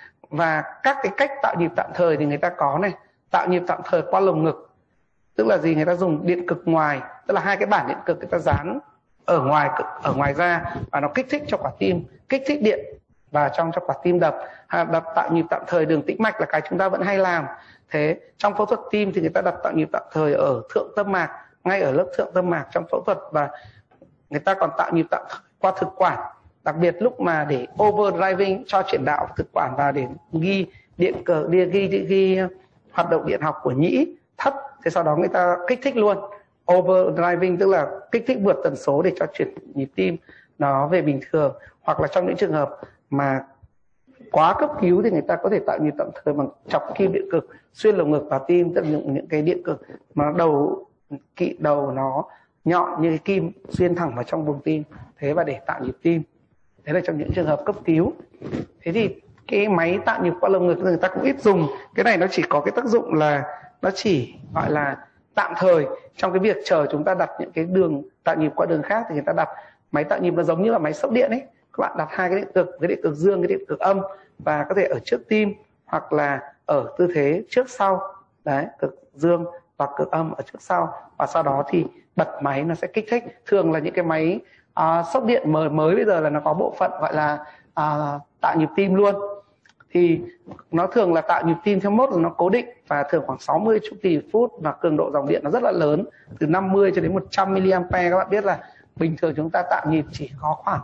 Và các cái cách tạo nhịp tạm thời thì người ta có này, tạo nhịp tạm thời qua lồng ngực, tức là gì, người ta dùng điện cực ngoài, tức là hai cái bản điện cực người ta dán ở ngoài ở ngoài ra và nó kích thích cho quả tim, kích thích điện vào trong cho quả tim đập. Đặt tạo nhịp tạm thời đường tĩnh mạch là cái chúng ta vẫn hay làm. Thế trong phẫu thuật tim thì người ta đặt tạo nhịp tạm thời ở thượng tâm mạc, ngay ở lớp thượng tâm mạc trong phẫu thuật, và người ta còn tạo nhịp tạm thời qua thực quản, đặc biệt lúc mà để overdriving cho chuyển đạo thực quản vào để ghi điện cờ ghi, ghi, ghi, ghi hoạt động điện học của nhĩ thấp. Thế sau đó người ta kích thích luôn overdriving, tức là kích thích vượt tần số để cho chuyển nhịp tim nó về bình thường. Hoặc là trong những trường hợp mà quá cấp cứu thì người ta có thể tạo nhịp tạm thời bằng chọc kim điện cực xuyên lồng ngực vào tim, tức là những, những cái điện cực mà đầu kỵ đầu nó nhọn như cái kim xuyên thẳng vào trong buồng tim, thế và để tạo nhịp tim. Thế là trong những trường hợp cấp cứu. Thế thì cái máy tạo nhịp qua lồng ngực người ta cũng ít dùng. Cái này nó chỉ có cái tác dụng là nó chỉ gọi là tạm thời trong cái việc chờ chúng ta đặt những cái đường tạo nhịp qua đường khác, thì người ta đặt máy tạo nhịp nó giống như là máy sốc điện ấy. Các bạn đặt hai cái điện cực, cái điện cực dương, cái điện cực âm, và có thể ở trước tim hoặc là ở tư thế trước sau. Đấy, cực dương và cực âm ở trước sau, và sau đó thì bật máy nó sẽ kích thích. Thường là những cái máy uh, sốc điện mới mới bây giờ là nó có bộ phận gọi là uh, tạo nhịp tim luôn. Thì nó thường là tạo nhịp tim theo mốt là nó cố định, và thường khoảng sáu mươi chu kỳ phút, và cường độ dòng điện nó rất là lớn, từ năm mươi cho đến một trăm mi-li-am-pe. Các bạn biết là bình thường chúng ta tạo nhịp chỉ có khoảng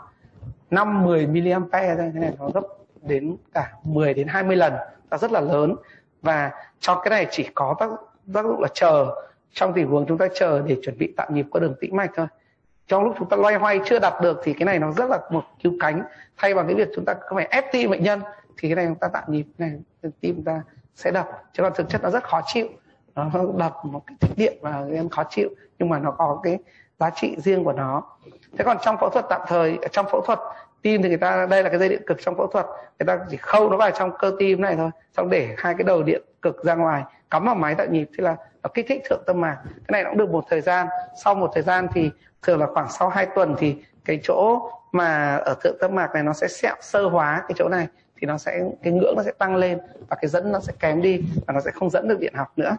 năm mười mi-li-am-pe thôi, thế này nó gấp đến cả mười đến hai mươi lần, nó rất là lớn. Và cho cái này chỉ có tác, tác dụng là chờ, trong tình huống chúng ta chờ để chuẩn bị tạo nhịp qua đường tĩnh mạch thôi. Trong lúc chúng ta loay hoay chưa đặt được thì cái này nó rất là một cứu cánh, thay bằng cái việc chúng ta không phải ép tim bệnh nhân, thì cái này chúng ta tạo nhịp này, tim chúng ta sẽ đập. Chứ còn thực chất nó rất khó chịu, nó đập một cái tích điện và em khó chịu, nhưng mà nó có cái giá trị riêng của nó. Thế còn trong phẫu thuật tạm thời, trong phẫu thuật tim thì người ta, đây là cái dây điện cực trong phẫu thuật, người ta chỉ khâu nó vào trong cơ tim này thôi, xong để hai cái đầu điện cực ra ngoài, cắm vào máy tạo nhịp, thế là nó kích thích thượng tâm mạc. Cái này nó cũng được một thời gian. Sau một thời gian thì thường là khoảng sau hai tuần thì cái chỗ mà ở thượng tâm mạc này nó sẽ sẹo sơ hóa cái chỗ này, thì nó sẽ, cái ngưỡng nó sẽ tăng lên và cái dẫn nó sẽ kém đi, và nó sẽ không dẫn được điện học nữa.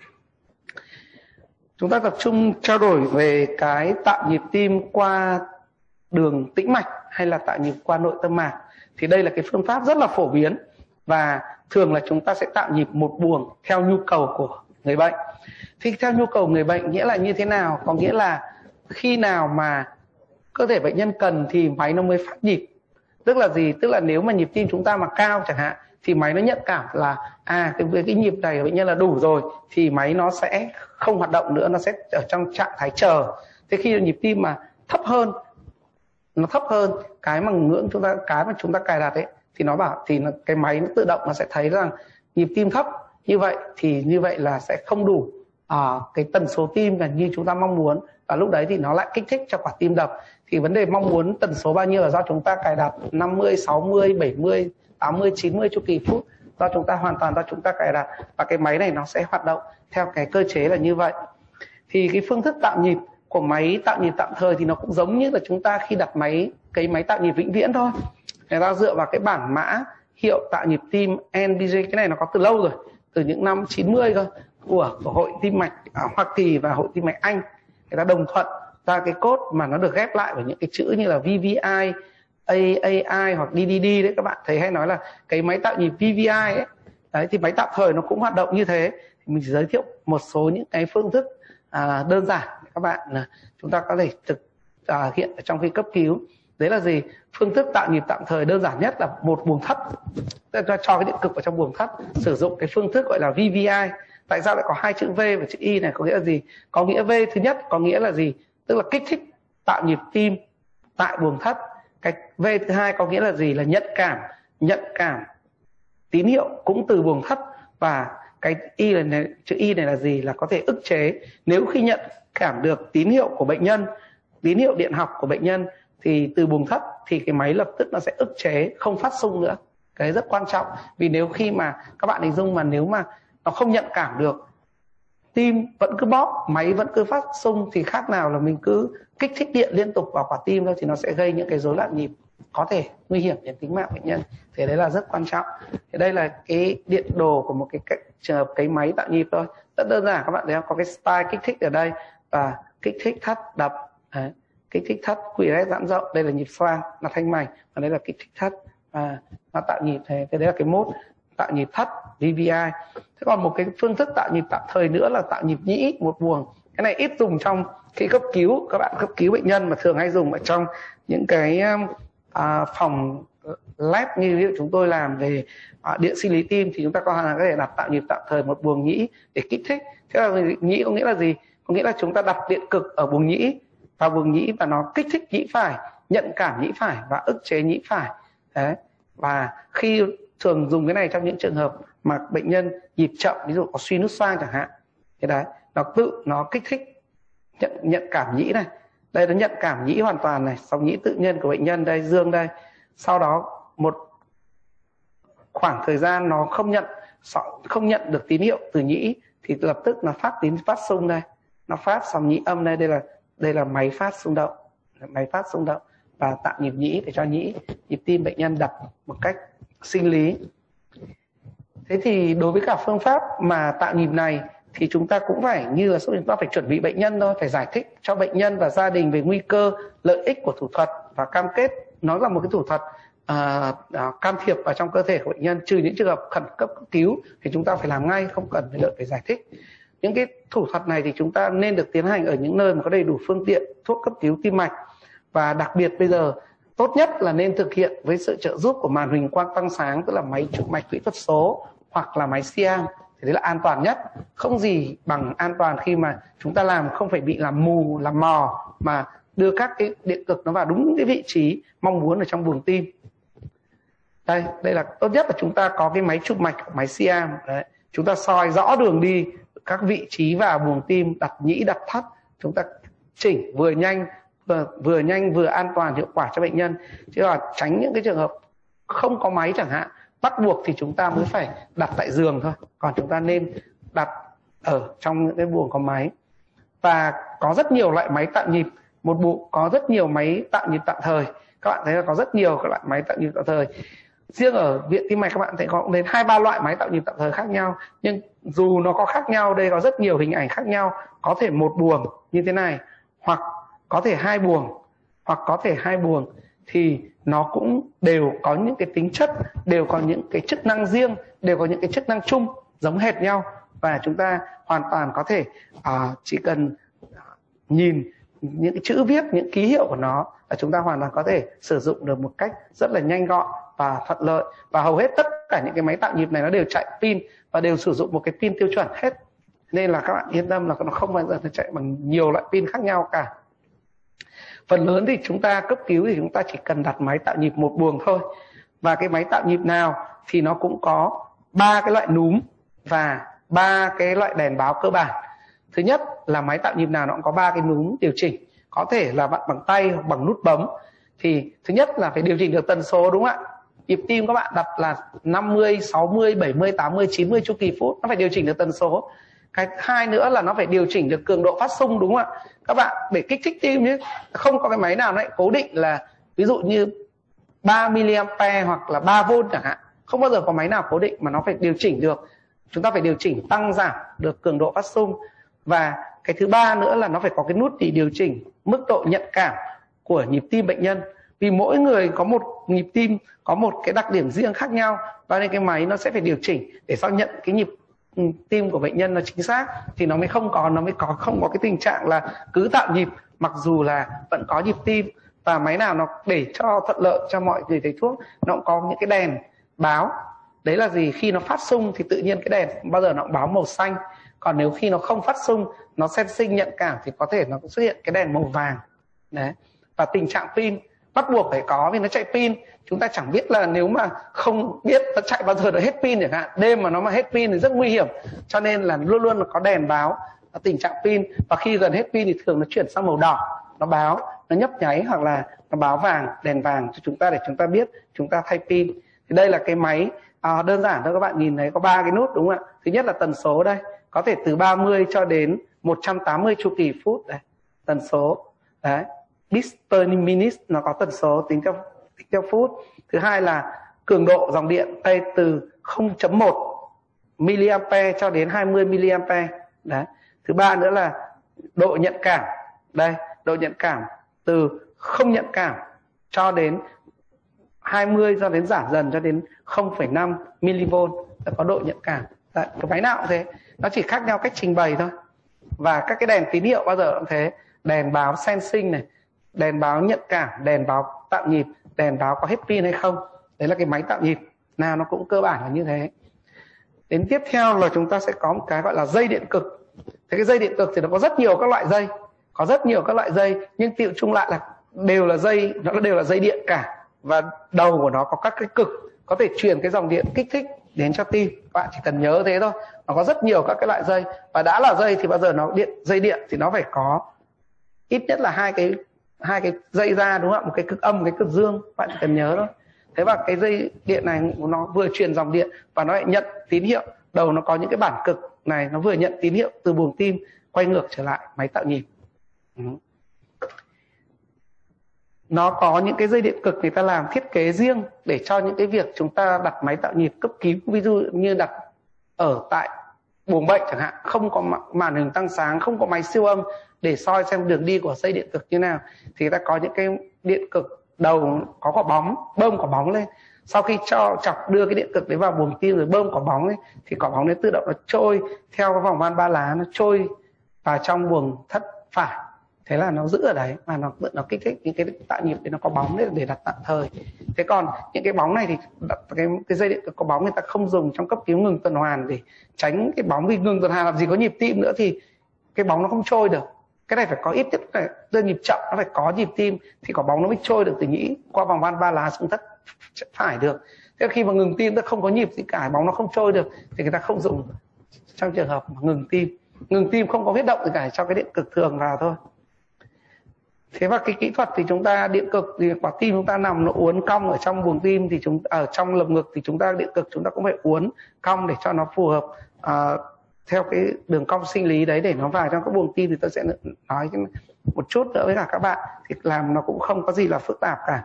Chúng ta tập trung trao đổi về cái tạo nhịp tim qua đường tĩnh mạch hay là tạo nhịp qua nội tâm mạc. Thì đây là cái phương pháp rất là phổ biến, và thường là chúng ta sẽ tạo nhịp một buồng theo nhu cầu của người bệnh. Thì theo nhu cầu người bệnh nghĩa là như thế nào? Có nghĩa là khi nào mà cơ thể bệnh nhân cần thì máy nó mới phát nhịp. Tức là gì? Tức là nếu mà nhịp tim chúng ta mà cao chẳng hạn, thì máy nó nhận cảm là à cái, cái nhịp này của bệnh nhân là đủ rồi, thì máy nó sẽ không hoạt động nữa, nó sẽ ở trong trạng thái chờ. Thế khi nhịp tim mà thấp hơn, nó thấp hơn cái mà ngưỡng chúng ta, cái mà chúng ta cài đặt ấy, thì nó bảo thì nó, cái máy nó tự động nó sẽ thấy rằng nhịp tim thấp như vậy thì như vậy là sẽ không đủ à, cái tần số tim gần như chúng ta mong muốn, và lúc đấy thì nó lại kích thích cho quả tim đập. Thì vấn đề mong muốn tần số bao nhiêu là do chúng ta cài đặt năm mươi, sáu mươi, bảy mươi, tám mươi, chín mươi chu kỳ phút, do chúng ta hoàn toàn do chúng ta cài đặt, và cái máy này nó sẽ hoạt động theo cái cơ chế là như vậy. Thì cái phương thức tạo nhịp của máy tạo nhịp tạm thời thì nó cũng giống như là chúng ta khi đặt máy cái máy tạo nhịp vĩnh viễn thôi. Người ta dựa vào cái bảng mã hiệu tạo nhịp tim en bê giê, cái này nó có từ lâu rồi, từ những năm chín mươi cơ, của, của Hội Tim Mạch ở Hoa Kỳ và Hội Tim Mạch Anh. Người ta đồng thuận ra cái code mà nó được ghép lại với những cái chữ như là vê vê i, a a i hoặc đê đê đê đấy. Các bạn thấy hay nói là cái máy tạo nhịp vê vê i ấy, đấy thì máy tạm thời nó cũng hoạt động như thế. Thì mình chỉ giới thiệu một số những cái phương thức à, đơn giản để các bạn à, chúng ta có thể thực à, hiện ở trong khi cấp cứu. Đấy là gì? Phương thức tạo nhịp tạm thời đơn giản nhất là một buồng thấp, cho cái điện cực vào trong buồng thấp, sử dụng cái phương thức gọi là vê vê i. Tại sao lại có hai chữ V và chữ I này? Có nghĩa là gì? Có nghĩa V thứ nhất có nghĩa là gì? Tức là kích thích tạo nhịp tim tại buồng thấp. Cái V thứ hai có nghĩa là gì? Là nhận cảm, nhận cảm tín hiệu cũng từ buồng thấp, và cái y này, chữ y này là gì? Là có thể ức chế. Nếu khi nhận cảm được tín hiệu của bệnh nhân, tín hiệu điện học của bệnh nhân thì từ buồng thất thì cái máy lập tức nó sẽ ức chế, không phát xung nữa. Cái rất quan trọng, vì nếu khi mà các bạn hình dung mà nếu mà nó không nhận cảm được, tim vẫn cứ bóp, máy vẫn cứ phát xung thì khác nào là mình cứ kích thích điện liên tục vào quả tim thôi, thì nó sẽ gây những cái rối loạn nhịp có thể nguy hiểm đến tính mạng bệnh nhân. Thế đấy là rất quan trọng. Thì đây là cái điện đồ của một cái trường hợp cái máy tạo nhịp thôi, rất đơn giản. Các bạn thấy không? Có cái style kích thích ở đây và kích thích thắt đập, đấy. Kích thích thắt quỹ rét giãn rộng, đây là nhịp xoang là thanh mạch, và đây là kích thích thắt và nó tạo nhịp. Thế đấy là cái mốt tạo nhịp thắt vê vê i. Thế còn một cái phương thức tạo nhịp tạm thời nữa là tạo nhịp nhĩ một buồng. Cái này ít dùng trong khi cấp cứu, các bạn cấp cứu bệnh nhân mà thường hay dùng ở trong những cái à, phòng lab như ví dụ chúng tôi làm về à, điện sinh lý tim thì chúng ta có thể đặt tạo nhịp tạm thời một buồng nhĩ để kích thích. Thế là nhĩ có nghĩa là gì? Có nghĩa là chúng ta đặt điện cực ở buồng nhĩ vào buồng nhĩ và nó kích thích nhĩ phải, nhận cảm nhĩ phải và ức chế nhĩ phải. Đấy. Và khi thường dùng cái này trong những trường hợp mà bệnh nhân nhịp chậm, ví dụ có suy nút xoang chẳng hạn, thế đấy, nó tự nó kích thích nhận nhận cảm nhĩ này. Đây nó nhận cảm nhĩ hoàn toàn này, sóng nhĩ tự nhiên của bệnh nhân đây, dương đây. Sau đó một khoảng thời gian nó không nhận không nhận được tín hiệu từ nhĩ thì lập tức nó phát tín phát xung đây, nó phát sóng nhĩ âm đây, đây là đây là máy phát xung động, máy phát xung động và tạo nhịp nhĩ để cho nhĩ nhịp tim bệnh nhân đập một cách sinh lý. Thế thì đối với cả phương pháp mà tạo nhịp này thì chúng ta cũng phải như là chúng ta phải chuẩn bị bệnh nhân thôi, phải giải thích cho bệnh nhân và gia đình về nguy cơ, lợi ích của thủ thuật và cam kết nó là một cái thủ thuật à, à, can thiệp vào trong cơ thể của bệnh nhân, trừ những trường hợp khẩn cấp cấp cứu thì chúng ta phải làm ngay, không cần phải đợi phải giải thích. Những cái thủ thuật này thì chúng ta nên được tiến hành ở những nơi mà có đầy đủ phương tiện thuốc cấp cứu tim mạch, và đặc biệt bây giờ tốt nhất là nên thực hiện với sự trợ giúp của màn huỳnh quang tăng sáng, tức là máy chụp mạch kỹ thuật số hoặc là máy xi am, thì đấy là an toàn nhất. Không gì bằng an toàn khi mà chúng ta làm không phải bị làm mù, làm mò, mà đưa các cái điện cực nó vào đúng cái vị trí mong muốn ở trong buồng tim. Đây, đây là tốt nhất là chúng ta có cái máy chụp mạch, máy xi am, đấy. Chúng ta soi rõ đường đi các vị trí vào buồng tim, đặt nhĩ, đặt thắt, chúng ta chỉnh vừa nhanh vừa, vừa nhanh vừa an toàn hiệu quả cho bệnh nhân, chứ là tránh những cái trường hợp không có máy chẳng hạn, bắt buộc thì chúng ta mới phải đặt tại giường thôi, còn chúng ta nên đặt ở trong những cái buồng có máy. Và có rất nhiều loại máy tạo nhịp, một bộ có rất nhiều máy tạo nhịp tạm thời, các bạn thấy là có rất nhiều các loại máy tạo nhịp tạm thời. Riêng ở viện tim mạch các bạn thấy có đến hai ba loại máy tạo nhịp tạm thời khác nhau, nhưng dù nó có khác nhau, đây có rất nhiều hình ảnh khác nhau, có thể một buồng như thế này, hoặc có thể hai buồng, hoặc có thể hai buồng, thì nó cũng đều có những cái tính chất, đều có những cái chức năng riêng, đều có những cái chức năng chung giống hệt nhau, và chúng ta hoàn toàn có thể uh, chỉ cần nhìn những cái chữ viết, những ký hiệu của nó là chúng ta hoàn toàn có thể sử dụng được một cách rất là nhanh gọn và thuận lợi. Và hầu hết tất cả những cái máy tạo nhịp này nó đều chạy pin và đều sử dụng một cái pin tiêu chuẩn hết, nên là các bạn yên tâm là nó không bao giờ nó chạy bằng nhiều loại pin khác nhau cả. Phần lớn thì chúng ta cấp cứu thì chúng ta chỉ cần đặt máy tạo nhịp một buồng thôi, và cái máy tạo nhịp nào thì nó cũng có ba cái loại núm và ba cái loại đèn báo cơ bản. Thứ nhất là máy tạo nhịp nào nó cũng có ba cái núm điều chỉnh, có thể là bạn bằng tay hoặc bằng nút bấm. Thì thứ nhất là phải điều chỉnh được tần số, đúng không ạ? Nhịp tim các bạn đặt là năm mươi, sáu mươi, bảy mươi, tám mươi, chín mươi chu kỳ phút, nó phải điều chỉnh được tần số. Cái hai nữa là nó phải điều chỉnh được cường độ phát xung, đúng không ạ? Các bạn để kích thích tim nhé, không có cái máy nào lại cố định là ví dụ như ba mi-li-am-pe hoặc là ba vôn chẳng hạn, không bao giờ có máy nào cố định, mà nó phải điều chỉnh được. Chúng ta phải điều chỉnh tăng giảm được cường độ phát xung. Và cái thứ ba nữa là nó phải có cái nút để điều chỉnh mức độ nhận cảm của nhịp tim bệnh nhân, vì mỗi người có một nhịp tim, có một cái đặc điểm riêng khác nhau, và nên cái máy nó sẽ phải điều chỉnh để sao nhận cái nhịp tim của bệnh nhân nó chính xác, thì nó mới không có nó mới có không có cái tình trạng là cứ tạo nhịp mặc dù là vẫn có nhịp tim. Và máy nào nó để cho thuận lợi cho mọi người thầy thuốc, nó cũng có những cái đèn báo. Đấy là gì? Khi nó phát xung thì tự nhiên cái đèn bao giờ nó cũng báo màu xanh, còn nếu khi nó không phát xung, nó sensing nhận cảm thì có thể nó cũng xuất hiện cái đèn màu vàng. Đấy. Và tình trạng pin bắt buộc phải có vì nó chạy pin. Chúng ta chẳng biết là nếu mà không biết nó chạy bao giờ nó hết pin chẳng hạn, đêm mà nó mà hết pin thì rất nguy hiểm, cho nên là luôn luôn là có đèn báo tình trạng pin, và khi gần hết pin thì thường nó chuyển sang màu đỏ, nó báo, nó nhấp nháy hoặc là nó báo vàng, đèn vàng cho chúng ta để chúng ta biết chúng ta thay pin. Thì đây là cái máy à, đơn giản thôi, các bạn nhìn thấy có ba cái nút đúng không ạ? Thứ nhất là tần số đây, có thể từ ba mươi cho đến một trăm tám mươi chu kỳ phút đây, tần số đấy, bits per minute, nó có tần số tính theo tính theo phút. Thứ hai là cường độ dòng điện, đây từ không phẩy một miliampere cho đến hai mươi miliampere đấy. Thứ ba nữa là độ nhận cảm, đây độ nhận cảm từ không nhận cảm cho đến hai mươi, cho đến giảm dần cho đến không phẩy năm milivolt là có độ nhận cảm. Đấy, cái máy nào cũng thế, nó chỉ khác nhau cách trình bày thôi. Và các cái đèn tín hiệu bao giờ cũng thế, đèn báo sensing này, đèn báo nhận cảm, đèn báo tạo nhịp, đèn báo có hết pin hay không. Đấy là cái máy tạo nhịp, nào nó cũng cơ bản là như thế. Đến tiếp theo là chúng ta sẽ có một cái gọi là dây điện cực. Thế cái dây điện cực thì nó có rất nhiều các loại dây, có rất nhiều các loại dây, nhưng tựu chung lại là đều là dây, nó đều là dây điện cả, và đầu của nó có các cái cực có thể truyền cái dòng điện kích thích đến cho tim. Các bạn chỉ cần nhớ thế thôi, nó có rất nhiều các cái loại dây, và đã là dây thì bao giờ nó điện, dây điện thì nó phải có ít nhất là hai cái hai cái dây ra đúng không ạ, một cái cực âm, một cái cực dương, các bạn chỉ cần nhớ thôi. Thế và cái dây điện này nó vừa truyền dòng điện và nó lại nhận tín hiệu, đầu nó có những cái bản cực này, nó vừa nhận tín hiệu từ buồng tim quay ngược trở lại máy tạo nhịp. Ừ. Nó có những cái dây điện cực người ta làm thiết kế riêng để cho những cái việc chúng ta đặt máy tạo nhịp cấp cứu, ví dụ như đặt ở tại buồng bệnh chẳng hạn, không có màn hình tăng sáng, không có máy siêu âm để soi xem đường đi của dây điện cực như nào, thì người ta có những cái điện cực đầu có quả bóng, bơm quả bóng lên. Sau khi cho chọc đưa cái điện cực đấy vào buồng tim rồi bơm quả bóng ấy, thì quả bóng đấy tự động nó trôi theo cái vòng van ba lá, nó trôi vào trong buồng thất phải. Thế là nó giữ ở đấy và nó nó kích thích những cái tạo nhịp để nó có bóng để, để đặt tạm thời. Thế còn những cái bóng này thì đặt cái cái dây điện cực có bóng người ta không dùng trong cấp cứu ngừng tuần hoàn để tránh cái bóng, vì ngừng tuần hoàn làm gì có nhịp tim nữa thì cái bóng nó không trôi được. Cái này phải có ít nhất phải đưa nhịp chậm, nó phải có nhịp tim thì quả bóng nó mới trôi được từ nhĩ qua vòng van ba lá xuống thất phải được. Thế khi mà ngừng tim nó không có nhịp gì cả, bóng nó không trôi được thì người ta không dùng trong trường hợp mà ngừng tim. Ngừng tim không có huyết động gì cả, cho cái điện cực thường vào thôi. Thế và cái kỹ thuật thì chúng ta điện cực thì quả tim chúng ta nằm nó uốn cong ở trong buồng tim, thì chúng ở trong lồng ngực thì chúng ta điện cực chúng ta cũng phải uốn cong để cho nó phù hợp uh, theo cái đường cong sinh lý đấy để nó vào trong các buồng tim. Thì tôi sẽ nói một chút nữa với cả các bạn, thì làm nó cũng không có gì là phức tạp cả.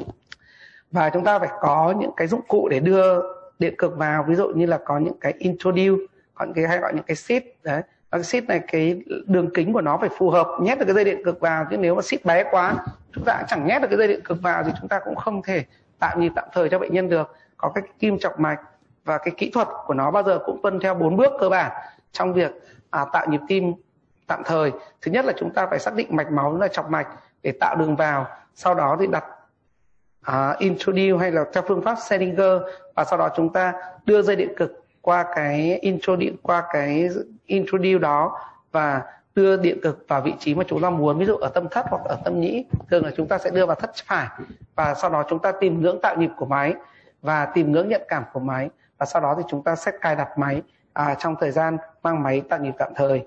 Và chúng ta phải có những cái dụng cụ để đưa điện cực vào, ví dụ như là có những cái introduce, có những cái hay gọi những cái sheet đấy. Cái sheet này cái đường kính của nó phải phù hợp nhét được cái dây điện cực vào, chứ nếu mà sheet bé quá chúng ta chẳng nhét được cái dây điện cực vào thì chúng ta cũng không thể tạo nhịp tạm thời cho bệnh nhân được. Có cái kim chọc mạch và cái kỹ thuật của nó bao giờ cũng tuân theo bốn bước cơ bản trong việc à, tạo nhịp tim tạm thời. Thứ nhất là chúng ta phải xác định mạch máu là chọc mạch để tạo đường vào, sau đó thì đặt uh, introduce hay là theo phương pháp Selinger, và sau đó chúng ta đưa dây điện cực qua cái introduce qua cái introduce đó và đưa điện cực vào vị trí mà chúng ta muốn, ví dụ ở tâm thất hoặc ở tâm nhĩ. Thường là chúng ta sẽ đưa vào thất phải, và sau đó chúng ta tìm ngưỡng tạo nhịp của máy và tìm ngưỡng nhận cảm của máy, và sau đó thì chúng ta sẽ cài đặt máy à, trong thời gian mang máy tạo nhịp tạm thời.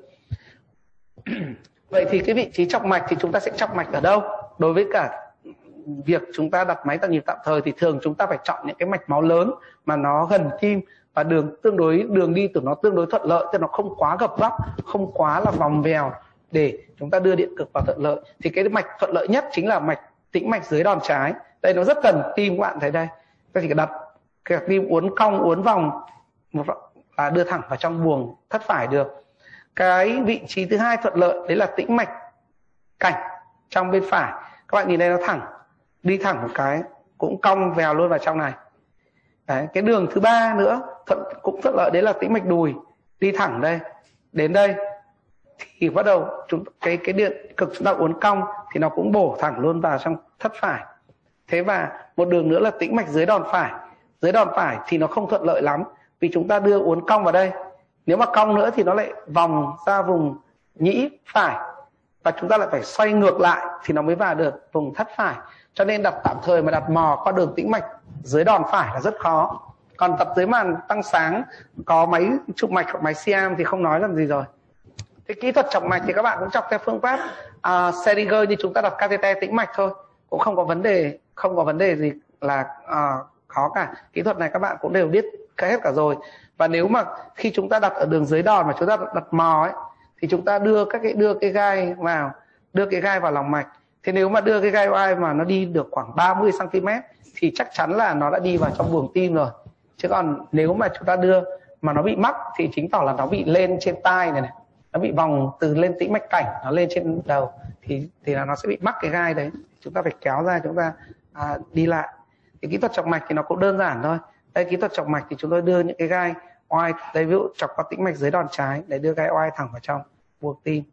Vậy thì cái vị trí chọc mạch thì chúng ta sẽ chọc mạch ở đâu? Đối với cả việc chúng ta đặt máy tạo nhịp tạm thời thì thường chúng ta phải chọn những cái mạch máu lớn mà nó gần tim và đường tương đối đường đi của nó tương đối thuận lợi, tức nó không quá gập góc, không quá là vòng vèo để chúng ta đưa điện cực vào thuận lợi. Thì cái mạch thuận lợi nhất chính là mạch tĩnh mạch dưới đòn trái. Đây nó rất gần tim, các bạn thấy đây. Ta chỉ đặt cái tim uốn cong uốn vòng và đưa thẳng vào trong buồng thất phải được. Cái vị trí thứ hai thuận lợi đấy là tĩnh mạch cảnh trong bên phải. Các bạn nhìn đây nó thẳng, đi thẳng một cái cũng cong vèo luôn vào trong này. Đấy, cái đường thứ ba nữa thuận, cũng thuận lợi đấy là tĩnh mạch đùi, đi thẳng đây đến đây thì bắt đầu chúng cái cái điện cực chúng ta uốn cong thì nó cũng bổ thẳng luôn vào trong thất phải. Thế và một đường nữa là tĩnh mạch dưới đòn phải. Dưới đòn phải thì nó không thuận lợi lắm vì chúng ta đưa uốn cong vào đây, nếu mà cong nữa thì nó lại vòng ra vùng nhĩ phải và chúng ta lại phải xoay ngược lại thì nó mới vào được vùng thất phải. cho nên đặt tạm thời mà đặt mò qua đường tĩnh mạch dưới đòn phải là rất khó. Còn tập dưới màn tăng sáng có máy chụp mạch hoặc máy xê a em thì không nói làm gì rồi. Thế kỹ thuật chọc mạch thì các bạn cũng chọc theo phương pháp uh, Seriger như chúng ta đặt catheter tĩnh mạch thôi, cũng không có vấn đề không có vấn đề gì là uh, khó cả. Kỹ thuật này các bạn cũng đều biết hết cả rồi. Và nếu mà khi chúng ta đặt ở đường dưới đòn mà chúng ta đặt mò ấy, thì chúng ta đưa các cái đưa cái gai vào đưa cái gai vào lòng mạch. Thế nếu mà đưa cái gai oai mà nó đi được khoảng ba mươi xăng ti mét thì chắc chắn là nó đã đi vào trong buồng tim rồi. Chứ còn nếu mà chúng ta đưa mà nó bị mắc thì chứng tỏ là nó bị lên trên tai này này, nó bị vòng từ lên tĩnh mạch cảnh nó lên trên đầu thì thì là nó sẽ bị mắc cái gai đấy. Chúng ta phải kéo ra, chúng ta à, đi lại. Thì kỹ thuật chọc mạch thì nó cũng đơn giản thôi. Đây, kỹ thuật chọc mạch thì chúng tôi đưa những cái gai oai, đây ví dụ chọc qua tĩnh mạch dưới đòn trái để đưa gai oai thẳng vào trong buồng tim.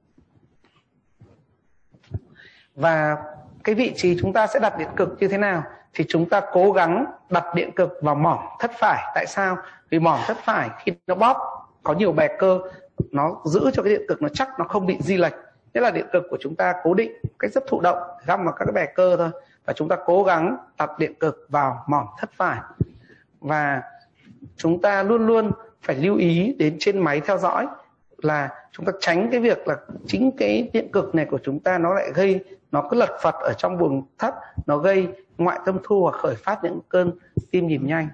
Và cái vị trí chúng ta sẽ đặt điện cực như thế nào thì chúng ta cố gắng đặt điện cực vào mỏm thất phải. Tại sao? Vì mỏm thất phải khi nó bóp có nhiều bè cơ, nó giữ cho cái điện cực nó chắc, nó không bị di lệch. Thế là điện cực của chúng ta cố định cách rất thụ động, găm vào các cái bè cơ thôi. Và chúng ta cố gắng đặt điện cực vào mỏm thất phải. Và chúng ta luôn luôn phải lưu ý đến trên máy theo dõi là chúng ta tránh cái việc là chính cái điện cực này của chúng ta nó lại gây, nó cứ lật phật ở trong buồng thất, nó gây ngoại tâm thu hoặc khởi phát những cơn tim nhịp nhanh.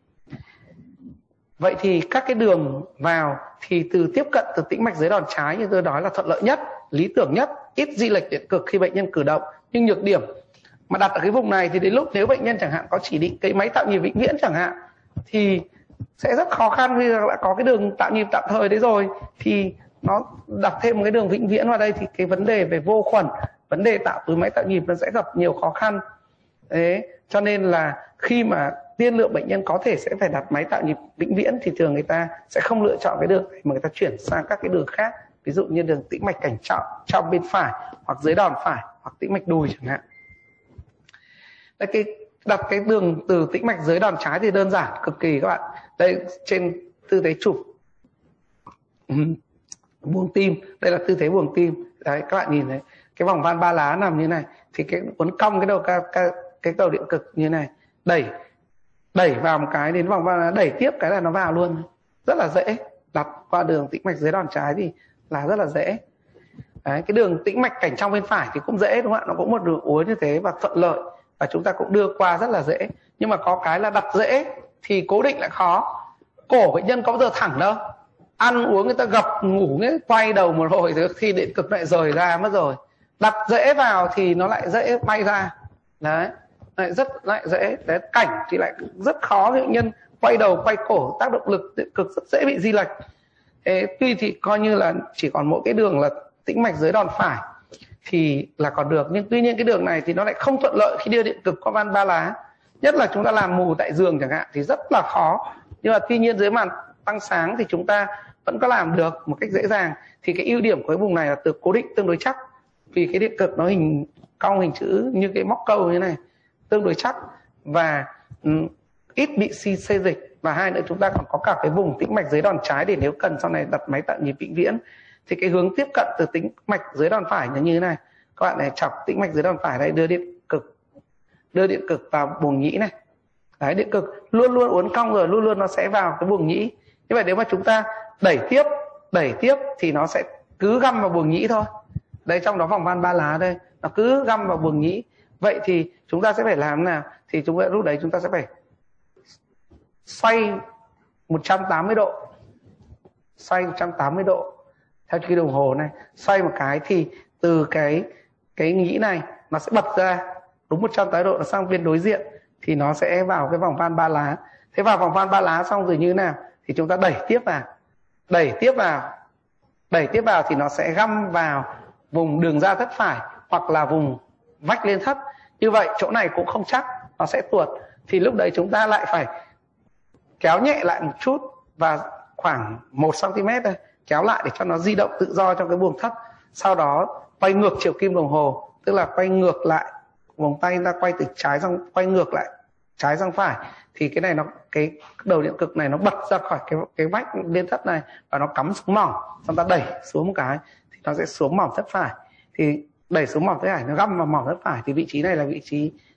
Vậy thì các cái đường vào thì từ tiếp cận từ tĩnh mạch dưới đòn trái như tôi nói là thuận lợi nhất, lý tưởng nhất, ít di lệch điện cực khi bệnh nhân cử động. Nhưng nhược điểm mà đặt ở cái vùng này thì đến lúc nếu bệnh nhân chẳng hạn có chỉ định cái máy tạo nhịp vĩnh viễn chẳng hạn thì sẽ rất khó khăn. Vì đã có cái đường tạo nhịp tạm thời đấy rồi thì nó đặt thêm một cái đường vĩnh viễn vào đây thì cái vấn đề về vô khuẩn, vấn đề tạo túi máy tạo nhịp nó sẽ gặp nhiều khó khăn. Thế cho nên là khi mà tiên lượng bệnh nhân có thể sẽ phải đặt máy tạo nhịp vĩnh viễn thì thường người ta sẽ không lựa chọn cái đường này mà người ta chuyển sang các cái đường khác, ví dụ như đường tĩnh mạch cảnh trọng trong bên phải hoặc dưới đòn phải hoặc tĩnh mạch đùi chẳng hạn. Đây, cái đặt cái đường từ tĩnh mạch dưới đòn trái thì đơn giản cực kỳ các bạn. Đây trên tư thế chụp buồng tim, đây là tư thế buồng tim. Đấy, các bạn nhìn thấy cái vòng van ba lá nằm như này thì cái uốn cong cái đầu cái, cái, cái đầu điện cực như này, đẩy đẩy vào một cái đến vòng van lá, đẩy tiếp cái là nó vào luôn, rất là dễ. Đặt qua đường tĩnh mạch dưới đòn trái thì là rất là dễ. Đấy, cái đường tĩnh mạch cảnh trong bên phải thì cũng dễ đúng không ạ, nó cũng một đường uốn như thế và thuận lợi và chúng ta cũng đưa qua rất là dễ. Nhưng mà có cái là đặt dễ thì cố định lại khó. Cổ bệnh nhân có bao giờ thẳng đâu, ăn uống người ta gập ngủ ấy, quay đầu một hồi thì điện cực lại rời ra mất rồi. Đặt dễ vào thì nó lại dễ bay ra. Đấy, lại rất lại dễ. Đấy, cảnh thì lại rất khó, bệnh nhân quay đầu quay cổ tác động lực điện cực rất dễ bị di lệch. Thế tuy thì coi như là chỉ còn mỗi cái đường là tĩnh mạch dưới đòn phải thì là còn được, nhưng tuy nhiên cái đường này thì nó lại không thuận lợi khi đưa điện cực qua van ba lá. Nhất là chúng ta làm mù tại giường chẳng hạn thì rất là khó. Nhưng mà tuy nhiên dưới màn tăng sáng thì chúng ta vẫn có làm được một cách dễ dàng. Thì cái ưu điểm của cái vùng này là từ cố định tương đối chắc, vì cái điện cực nó hình cong hình chữ như cái móc câu như thế này, tương đối chắc và um, ít bị xi xê dịch. Và hai nữa chúng ta còn có cả cái vùng tĩnh mạch dưới đòn trái để nếu cần sau này đặt máy tạo nhịp vĩnh viễn thì cái hướng tiếp cận từ tĩnh mạch dưới đòn phải là như thế này. Các bạn này chọc tĩnh mạch dưới đòn phải đây, đưa điện cực đưa điện cực vào buồng nhĩ này. Đấy, điện cực luôn luôn uốn cong rồi, luôn luôn nó sẽ vào cái buồng nhĩ. Như vậy nếu mà chúng ta đẩy tiếp đẩy tiếp thì nó sẽ cứ găm vào buồng nhĩ thôi. Đây, trong đó vòng van ba lá đây nó cứ găm vào buồng nhĩ. Vậy thì chúng ta sẽ phải làm thế nào? Thì chúng ta lúc đấy chúng ta sẽ phải xoay một trăm tám mươi độ, xoay một trăm tám mươi độ theo cái đồng hồ này. Xoay một cái thì từ cái cái nhĩ này nó sẽ bật ra đúng một trăm tám mươi độ, nó sang bên đối diện thì nó sẽ vào cái vòng van ba lá. Thế vào vòng van ba lá xong rồi như thế nào? Thì chúng ta đẩy tiếp vào, đẩy tiếp vào, đẩy tiếp vào thì nó sẽ găm vào vùng đường ra thất phải hoặc là vùng vách lên thất. Như vậy chỗ này cũng không chắc, nó sẽ tuột. Thì lúc đấy chúng ta lại phải kéo nhẹ lại một chút và khoảng một xăng ti mét đây, kéo lại để cho nó di động tự do trong cái buồng thất. Sau đó quay ngược chiều kim đồng hồ, tức là quay ngược lại, vòng tay ra quay từ trái sang quay ngược lại trái sang phải thì cái này nó cái đầu điện cực này nó bật ra khỏi cái cái vách liên thất này và nó cắm xuống mỏm, xong ta đẩy xuống một cái thì nó sẽ xuống mỏm thất phải. Thì đẩy xuống mỏm thất phải, nó găm vào mỏm thất phải thì vị trí này là vị trí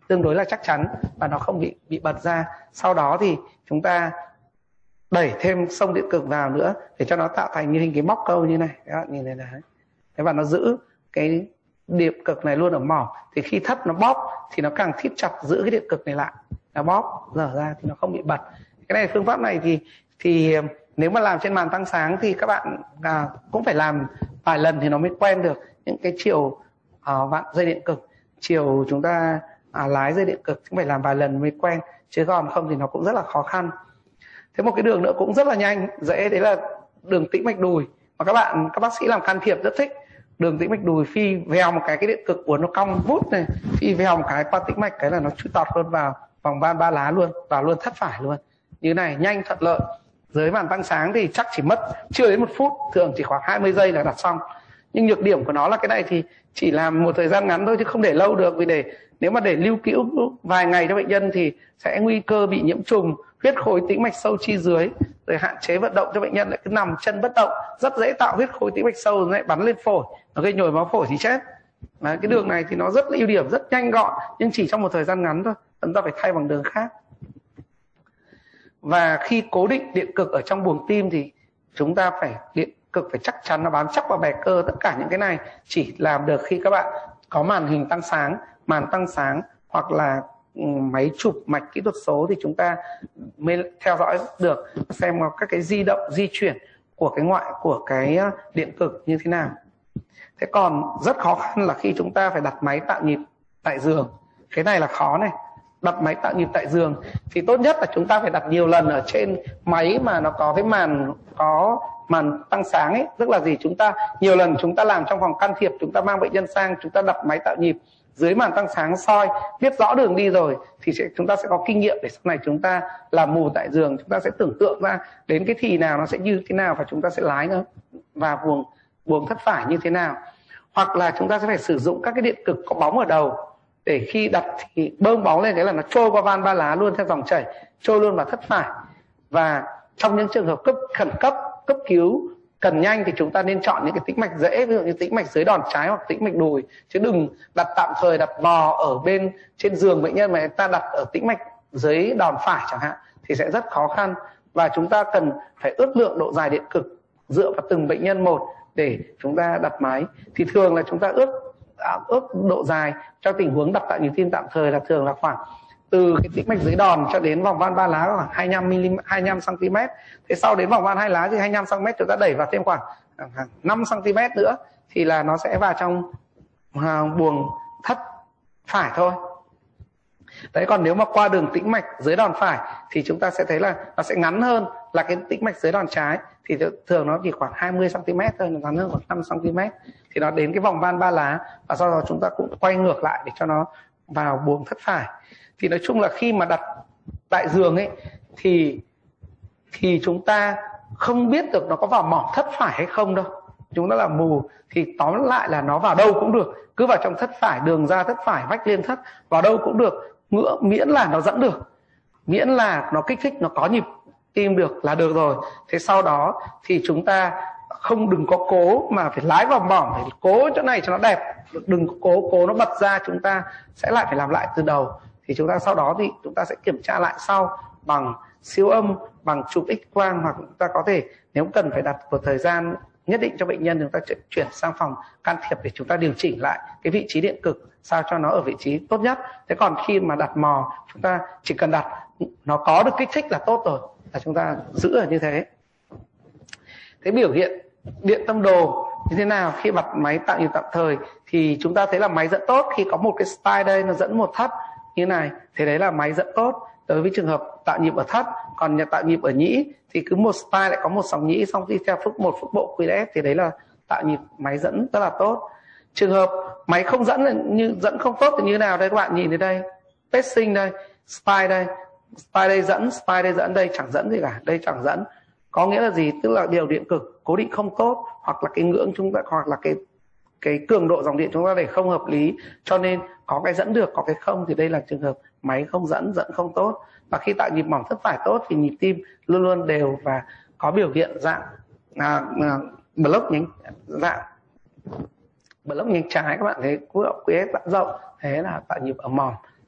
tương đối là chắc chắn và nó không bị bị bật ra. Sau đó thì chúng ta đẩy thêm xông điện cực vào nữa để cho nó tạo thành như hình cái móc câu như này. Các bạn nhìn này đấy. Thế và nó giữ cái điện cực này luôn ở mỏm, thì khi thất nó bóp thì nó càng thít chặt giữ cái điện cực này lại, nó bóp dở ra thì nó không bị bật. Cái này phương pháp này thì thì nếu mà làm trên màn tăng sáng thì các bạn à, cũng phải làm vài lần thì nó mới quen được những cái chiều à, vặn dây điện cực, chiều chúng ta à, lái dây điện cực cũng phải làm vài lần mới quen, chứ còn không thì nó cũng rất là khó khăn. Thế một cái đường nữa cũng rất là nhanh dễ, đấy là đường tĩnh mạch đùi mà các bạn các bác sĩ làm can thiệp rất thích. Đường tĩnh mạch đùi phi vèo một cái cái điện cực cuốn nó cong vút này, phi vèo một cái qua tĩnh mạch cái là nó chui tọt luôn vào vòng van ba lá luôn, vào luôn thất phải luôn như này, nhanh thuận lợi. Dưới màn tăng sáng thì chắc chỉ mất chưa đến một phút, thường chỉ khoảng hai mươi giây là đặt xong. Nhưng nhược điểm của nó là cái này thì chỉ làm một thời gian ngắn thôi chứ không để lâu được, vì để nếu mà để lưu cữu vài ngày cho bệnh nhân thì sẽ nguy cơ bị nhiễm trùng, huyết khối tĩnh mạch sâu chi dưới, rồi hạn chế vận động cho bệnh nhân lại cứ nằm chân bất động, rất dễ tạo huyết khối tĩnh mạch sâu rồi lại bắn lên phổi, nó gây nhồi máu phổi thì chết. Đấy, cái đường này thì nó rất là ưu điểm, rất nhanh gọn nhưng chỉ trong một thời gian ngắn thôi, chúng ta phải thay bằng đường khác. Và khi cố định điện cực ở trong buồng tim thì chúng ta phải điện cực phải chắc chắn nó bám chắc vào bè cơ. Tất cả những cái này chỉ làm được khi các bạn có màn hình tăng sáng, màn tăng sáng hoặc là máy chụp mạch kỹ thuật số thì chúng ta mới theo dõi được xem các cái di động di chuyển của cái ngoại của cái điện cực như thế nào. Thế còn rất khó khăn là khi chúng ta phải đặt máy tạo nhịp tại giường, cái này là khó này. Đặt máy tạo nhịp tại giường thì tốt nhất là chúng ta phải đặt nhiều lần ở trên máy mà nó có cái màn có màn tăng sáng ấy, tức là gì, chúng ta nhiều lần chúng ta làm trong phòng can thiệp, chúng ta mang bệnh nhân sang, chúng ta đặt máy tạo nhịp dưới màn tăng sáng soi, biết rõ đường đi rồi thì sẽ, chúng ta sẽ có kinh nghiệm để sau này chúng ta làm mù tại giường, chúng ta sẽ tưởng tượng ra đến cái thì nào nó sẽ như thế nào và chúng ta sẽ lái nó vào buồng buồng thất phải như thế nào. Hoặc là chúng ta sẽ phải sử dụng các cái điện cực có bóng ở đầu để khi đặt thì bơm bóng lên cái là nó trôi qua van ba lá luôn theo dòng chảy, trôi luôn vào thất phải. Và trong những trường hợp cấp khẩn cấp, cấp cứu cần nhanh thì chúng ta nên chọn những cái tĩnh mạch dễ, ví dụ như tĩnh mạch dưới đòn trái hoặc tĩnh mạch đùi, chứ đừng đặt tạm thời đặt vò ở bên trên giường bệnh nhân mà ta đặt ở tĩnh mạch dưới đòn phải chẳng hạn thì sẽ rất khó khăn. Và chúng ta cần phải ước lượng độ dài điện cực dựa vào từng bệnh nhân một để chúng ta đặt máy. Thì thường là chúng ta ước ước độ dài cho tình huống đặt tại nhịp tim tạm thời là thường là khoảng từ cái tĩnh mạch dưới đòn cho đến vòng van ba lá khoảng hai mươi lăm mi li mét, hai mươi lăm xăng ti mét. Thế sau đến vòng van hai lá thì hai mươi lăm xăng ti mét, chúng ta đẩy vào thêm khoảng năm xăng ti mét nữa thì là nó sẽ vào trong buồng thất phải thôi. Đấy, còn nếu mà qua đường tĩnh mạch dưới đòn phải thì chúng ta sẽ thấy là nó sẽ ngắn hơn là cái tĩnh mạch dưới đòn trái, thì thường nó chỉ khoảng hai mươi xăng ti mét thôi, nó ngắn hơn khoảng năm xăng ti mét thì nó đến cái vòng van ba lá, và sau đó chúng ta cũng quay ngược lại để cho nó vào buồng thất phải. Thì nói chung là khi mà đặt tại giường ấy thì thì chúng ta không biết được nó có vào mỏm thất phải hay không đâu, chúng ta là mù. Thì tóm lại là nó vào đâu cũng được, cứ vào trong thất phải, đường ra thất phải, vách liên thất, vào đâu cũng được, ngựa miễn là nó dẫn được, miễn là nó kích thích, nó có nhịp tim được là được rồi. Thế sau đó thì chúng ta không đừng có cố mà phải lái vào mỏm, phải cố chỗ này cho nó đẹp, đừng có cố cố nó bật ra, chúng ta sẽ lại phải làm lại từ đầu. Thì chúng ta sau đó thì chúng ta sẽ kiểm tra lại sau bằng siêu âm, bằng chụp X quang, hoặc chúng ta có thể nếu cần phải đặt một thời gian nhất định cho bệnh nhân, chúng ta chuyển sang phòng can thiệp để chúng ta điều chỉnh lại cái vị trí điện cực sao cho nó ở vị trí tốt nhất. Thế còn khi mà đặt mò, chúng ta chỉ cần đặt nó có được kích thích là tốt rồi, là chúng ta giữ ở như thế. Thế biểu hiện điện tâm đồ như thế nào khi bật máy tạo nhịp tạm thời thì chúng ta thấy là máy dẫn tốt khi có một cái style đây nó dẫn một thất như này, thế đấy là máy dẫn tốt đối với trường hợp tạo nhịp ở thất. Còn nhà tạo nhịp ở nhĩ thì cứ một style lại có một sóng nhĩ, xong đi theo phút một phút bộ quy ét thì đấy là tạo nhịp máy dẫn rất là tốt. Trường hợp máy không dẫn như dẫn không tốt thì như thế nào đây, các bạn nhìn thấy đây, pacing đây, style đây, style đây dẫn, style đây dẫn, đây chẳng dẫn gì cả, đây chẳng dẫn. Có nghĩa là gì? Tức là điều điện cực cố định không tốt, hoặc là cái ngưỡng chúng ta, hoặc là cái cái cường độ dòng điện chúng ta để không hợp lý, cho nên có cái dẫn được, có cái không, thì đây là trường hợp máy không dẫn, dẫn không tốt. Và khi tạo nhịp mỏng thất phải tốt thì nhịp tim luôn luôn đều và có biểu hiện dạng à, à, block nhánh dạng block nhánh trái, các bạn thấy quy ét bạn rộng, thế là tạo nhịp ở mỏm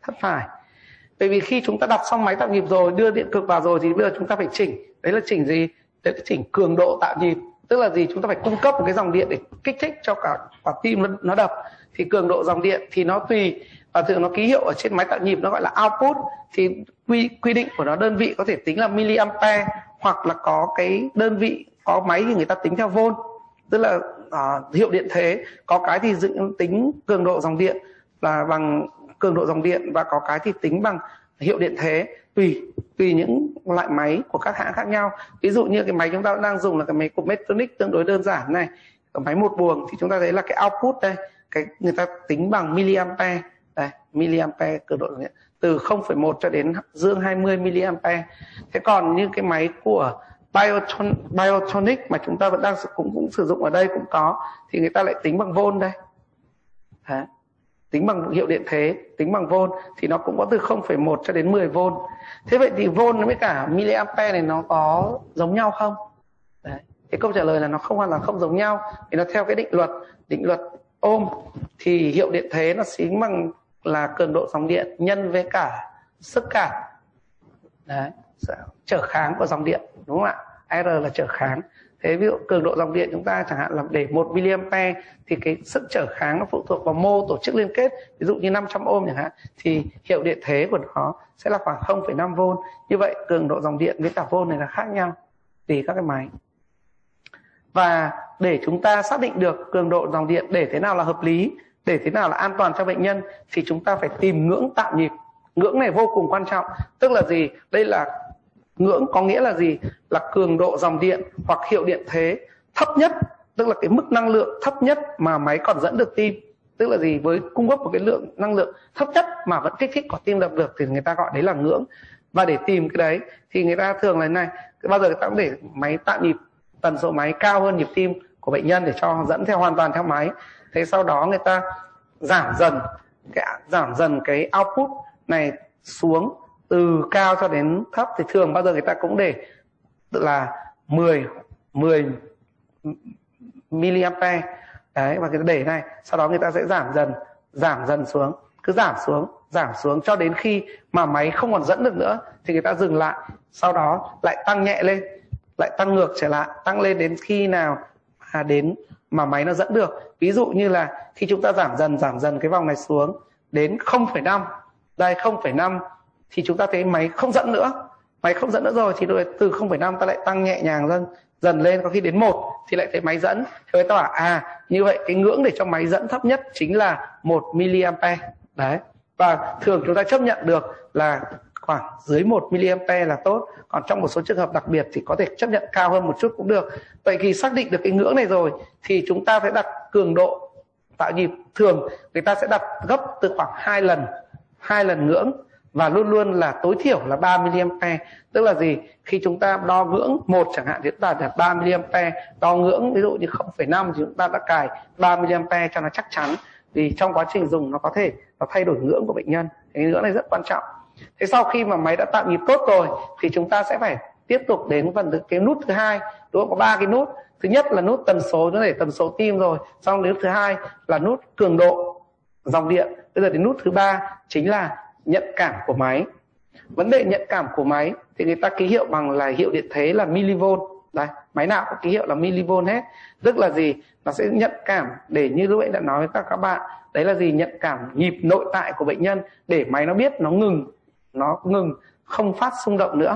thất phải. Bởi vì khi chúng ta đặt xong máy tạo nhịp rồi, đưa điện cực vào rồi thì bây giờ chúng ta phải chỉnh. Đấy là chỉnh gì? Đấy là chỉnh cường độ tạo nhịp. Tức là gì? Chúng ta phải cung cấp một cái dòng điện để kích thích cho cả quả tim nó, nó đập. Thì cường độ dòng điện thì nó tùy, và thường nó ký hiệu ở trên máy tạo nhịp nó gọi là output. Thì quy, quy định của nó đơn vị có thể tính là milliampere, hoặc là có cái đơn vị, có máy thì người ta tính theo volt. Tức là uh, hiệu điện thế, có cái thì dựng tính cường độ dòng điện là bằng cường độ dòng điện, và có cái thì tính bằng hiệu điện thế, tùy tùy những loại máy của các hãng khác nhau. Ví dụ như cái máy chúng ta đang dùng là cái máy của Medtronic tương đối đơn giản này, cái máy một buồng thì chúng ta thấy là cái output đây, cái người ta tính bằng milliampere, đây milliampere cường độ dòng điện từ không phẩy một cho đến dương hai mươi milliampere. Thế còn như cái máy của Bioton, Biotonic mà chúng ta vẫn đang cũng cũng sử dụng ở đây cũng có, thì người ta lại tính bằng volt đây. Đấy. Tính bằng hiệu điện thế, tính bằng volt thì nó cũng có từ không phẩy một cho đến mười volt. Thế vậy thì volt với cả milliampere này nó có giống nhau không? Đấy. Cái câu trả lời là nó không hoàn toàn không giống nhau, vì nó theo cái định luật, định luật Ohm thì hiệu điện thế nó tính bằng là cường độ dòng điện nhân với cả sức cản. Đấy, trở kháng của dòng điện, đúng không ạ? R là trở kháng. Thế ví dụ cường độ dòng điện chúng ta chẳng hạn là để một milliampere thì cái sức trở kháng nó phụ thuộc vào mô tổ chức liên kết, ví dụ như năm trăm ohm chẳng hạn, thì hiệu điện thế của nó sẽ là khoảng không phẩy năm volt. Như vậy cường độ dòng điện với cả volt này là khác nhau tùy các cái máy. Và để chúng ta xác định được cường độ dòng điện để thế nào là hợp lý, để thế nào là an toàn cho bệnh nhân, thì chúng ta phải tìm ngưỡng tạo nhịp. Ngưỡng này vô cùng quan trọng. Tức là gì? Đây là ngưỡng có nghĩa là gì? Là cường độ dòng điện hoặc hiệu điện thế thấp nhất, tức là cái mức năng lượng thấp nhất mà máy còn dẫn được tim. Tức là gì? Với cung cấp một cái lượng năng lượng thấp nhất mà vẫn kích thích quả tim đập được thì người ta gọi đấy là ngưỡng. Và để tìm cái đấy thì người ta thường là này, bao giờ người ta cũng để máy tạo nhịp tần số máy cao hơn nhịp tim của bệnh nhân để cho dẫn theo hoàn toàn theo máy. Thế sau đó người ta giảm dần cái giảm dần cái output này xuống từ cao cho đến thấp, thì thường bao giờ người ta cũng để là mười milliampere. Đấy, và cái để này, sau đó người ta sẽ giảm dần, giảm dần xuống, cứ giảm xuống, giảm xuống cho đến khi mà máy không còn dẫn được nữa thì người ta dừng lại, sau đó lại tăng nhẹ lên, lại tăng ngược trở lại, tăng lên đến khi nào à, đến mà máy nó dẫn được. Ví dụ như là khi chúng ta giảm dần giảm dần cái vòng này xuống đến không phẩy năm, đây không phẩy năm thì chúng ta thấy máy không dẫn nữa, máy không dẫn nữa rồi thì từ không phẩy năm ta lại tăng nhẹ nhàng dần dần lên, có khi đến một thì lại thấy máy dẫn. Thì người ta bảo à như vậy cái ngưỡng để cho máy dẫn thấp nhất chính là một milliampere. Đấy, và thường chúng ta chấp nhận được là khoảng dưới một milliampere là tốt, còn trong một số trường hợp đặc biệt thì có thể chấp nhận cao hơn một chút cũng được. Vậy khi xác định được cái ngưỡng này rồi thì chúng ta phải đặt cường độ tạo nhịp, thường người ta sẽ đặt gấp từ khoảng hai lần hai lần ngưỡng, và luôn luôn là tối thiểu là ba milliampere. Tức là gì? Khi chúng ta đo ngưỡng một chẳng hạn thì chúng ta đặt ba milliampere, đo ngưỡng ví dụ như không phẩy năm thì chúng ta đã cài ba milliampere cho nó chắc chắn, vì trong quá trình dùng nó có thể nó thay đổi ngưỡng của bệnh nhân. Cái ngưỡng này rất quan trọng. Thế sau khi mà máy đã tạo nhịp tốt rồi thì chúng ta sẽ phải tiếp tục đến phần cái nút thứ hai, đúng không? Có ba cái nút. Thứ nhất là nút tần số, nó để tần số tim rồi. Xong đến thứ hai là nút cường độ dòng điện. Bây giờ đến nút thứ ba chính là nhận cảm của máy. Vấn đề nhận cảm của máy thì người ta ký hiệu bằng là hiệu điện thế là millivolt. Đây, máy nào có ký hiệu là millivolt hết. Tức là gì? Nó sẽ nhận cảm để như lúc nãy đã nói với các các bạn, đấy là gì? Nhận cảm nhịp nội tại của bệnh nhân để máy nó biết nó ngừng, nó ngừng, không phát xung động nữa.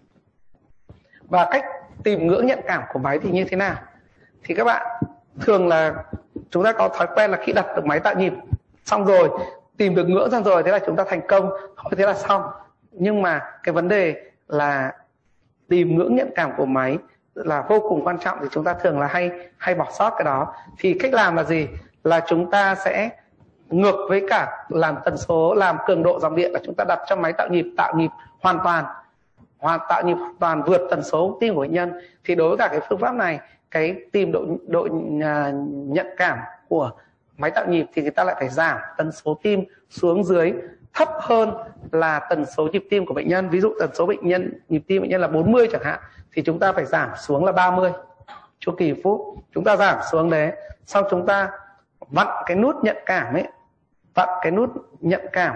Và cách tìm ngưỡng nhận cảm của máy thì như thế nào? Thì các bạn thường là chúng ta có thói quen là khi đặt được máy tạo nhịp xong rồi, tìm được ngưỡng xong rồi, thế là chúng ta thành công, thôi thế là xong. Nhưng mà cái vấn đề là tìm ngưỡng nhận cảm của máy là vô cùng quan trọng, thì chúng ta thường là hay hay bỏ sót cái đó. Thì cách làm là gì? Là chúng ta sẽ ngược với cả làm tần số, làm cường độ dòng điện, là chúng ta đặt cho máy tạo nhịp tạo nhịp hoàn toàn, hoàn tạo nhịp hoàn toàn vượt tần số tim của bệnh nhân. Thì đối với cả cái phương pháp này, cái tìm độ độ nhận cảm của máy tạo nhịp thì người ta lại phải giảm tần số tim xuống dưới thấp hơn là tần số nhịp tim của bệnh nhân. Ví dụ tần số bệnh nhân nhịp tim bệnh nhân là bốn mươi chẳng hạn, thì chúng ta phải giảm xuống là ba mươi chu kỳ phút. Chúng ta giảm xuống đấy, xong chúng ta vặn cái nút nhận cảm ấy, vặn cái nút nhận cảm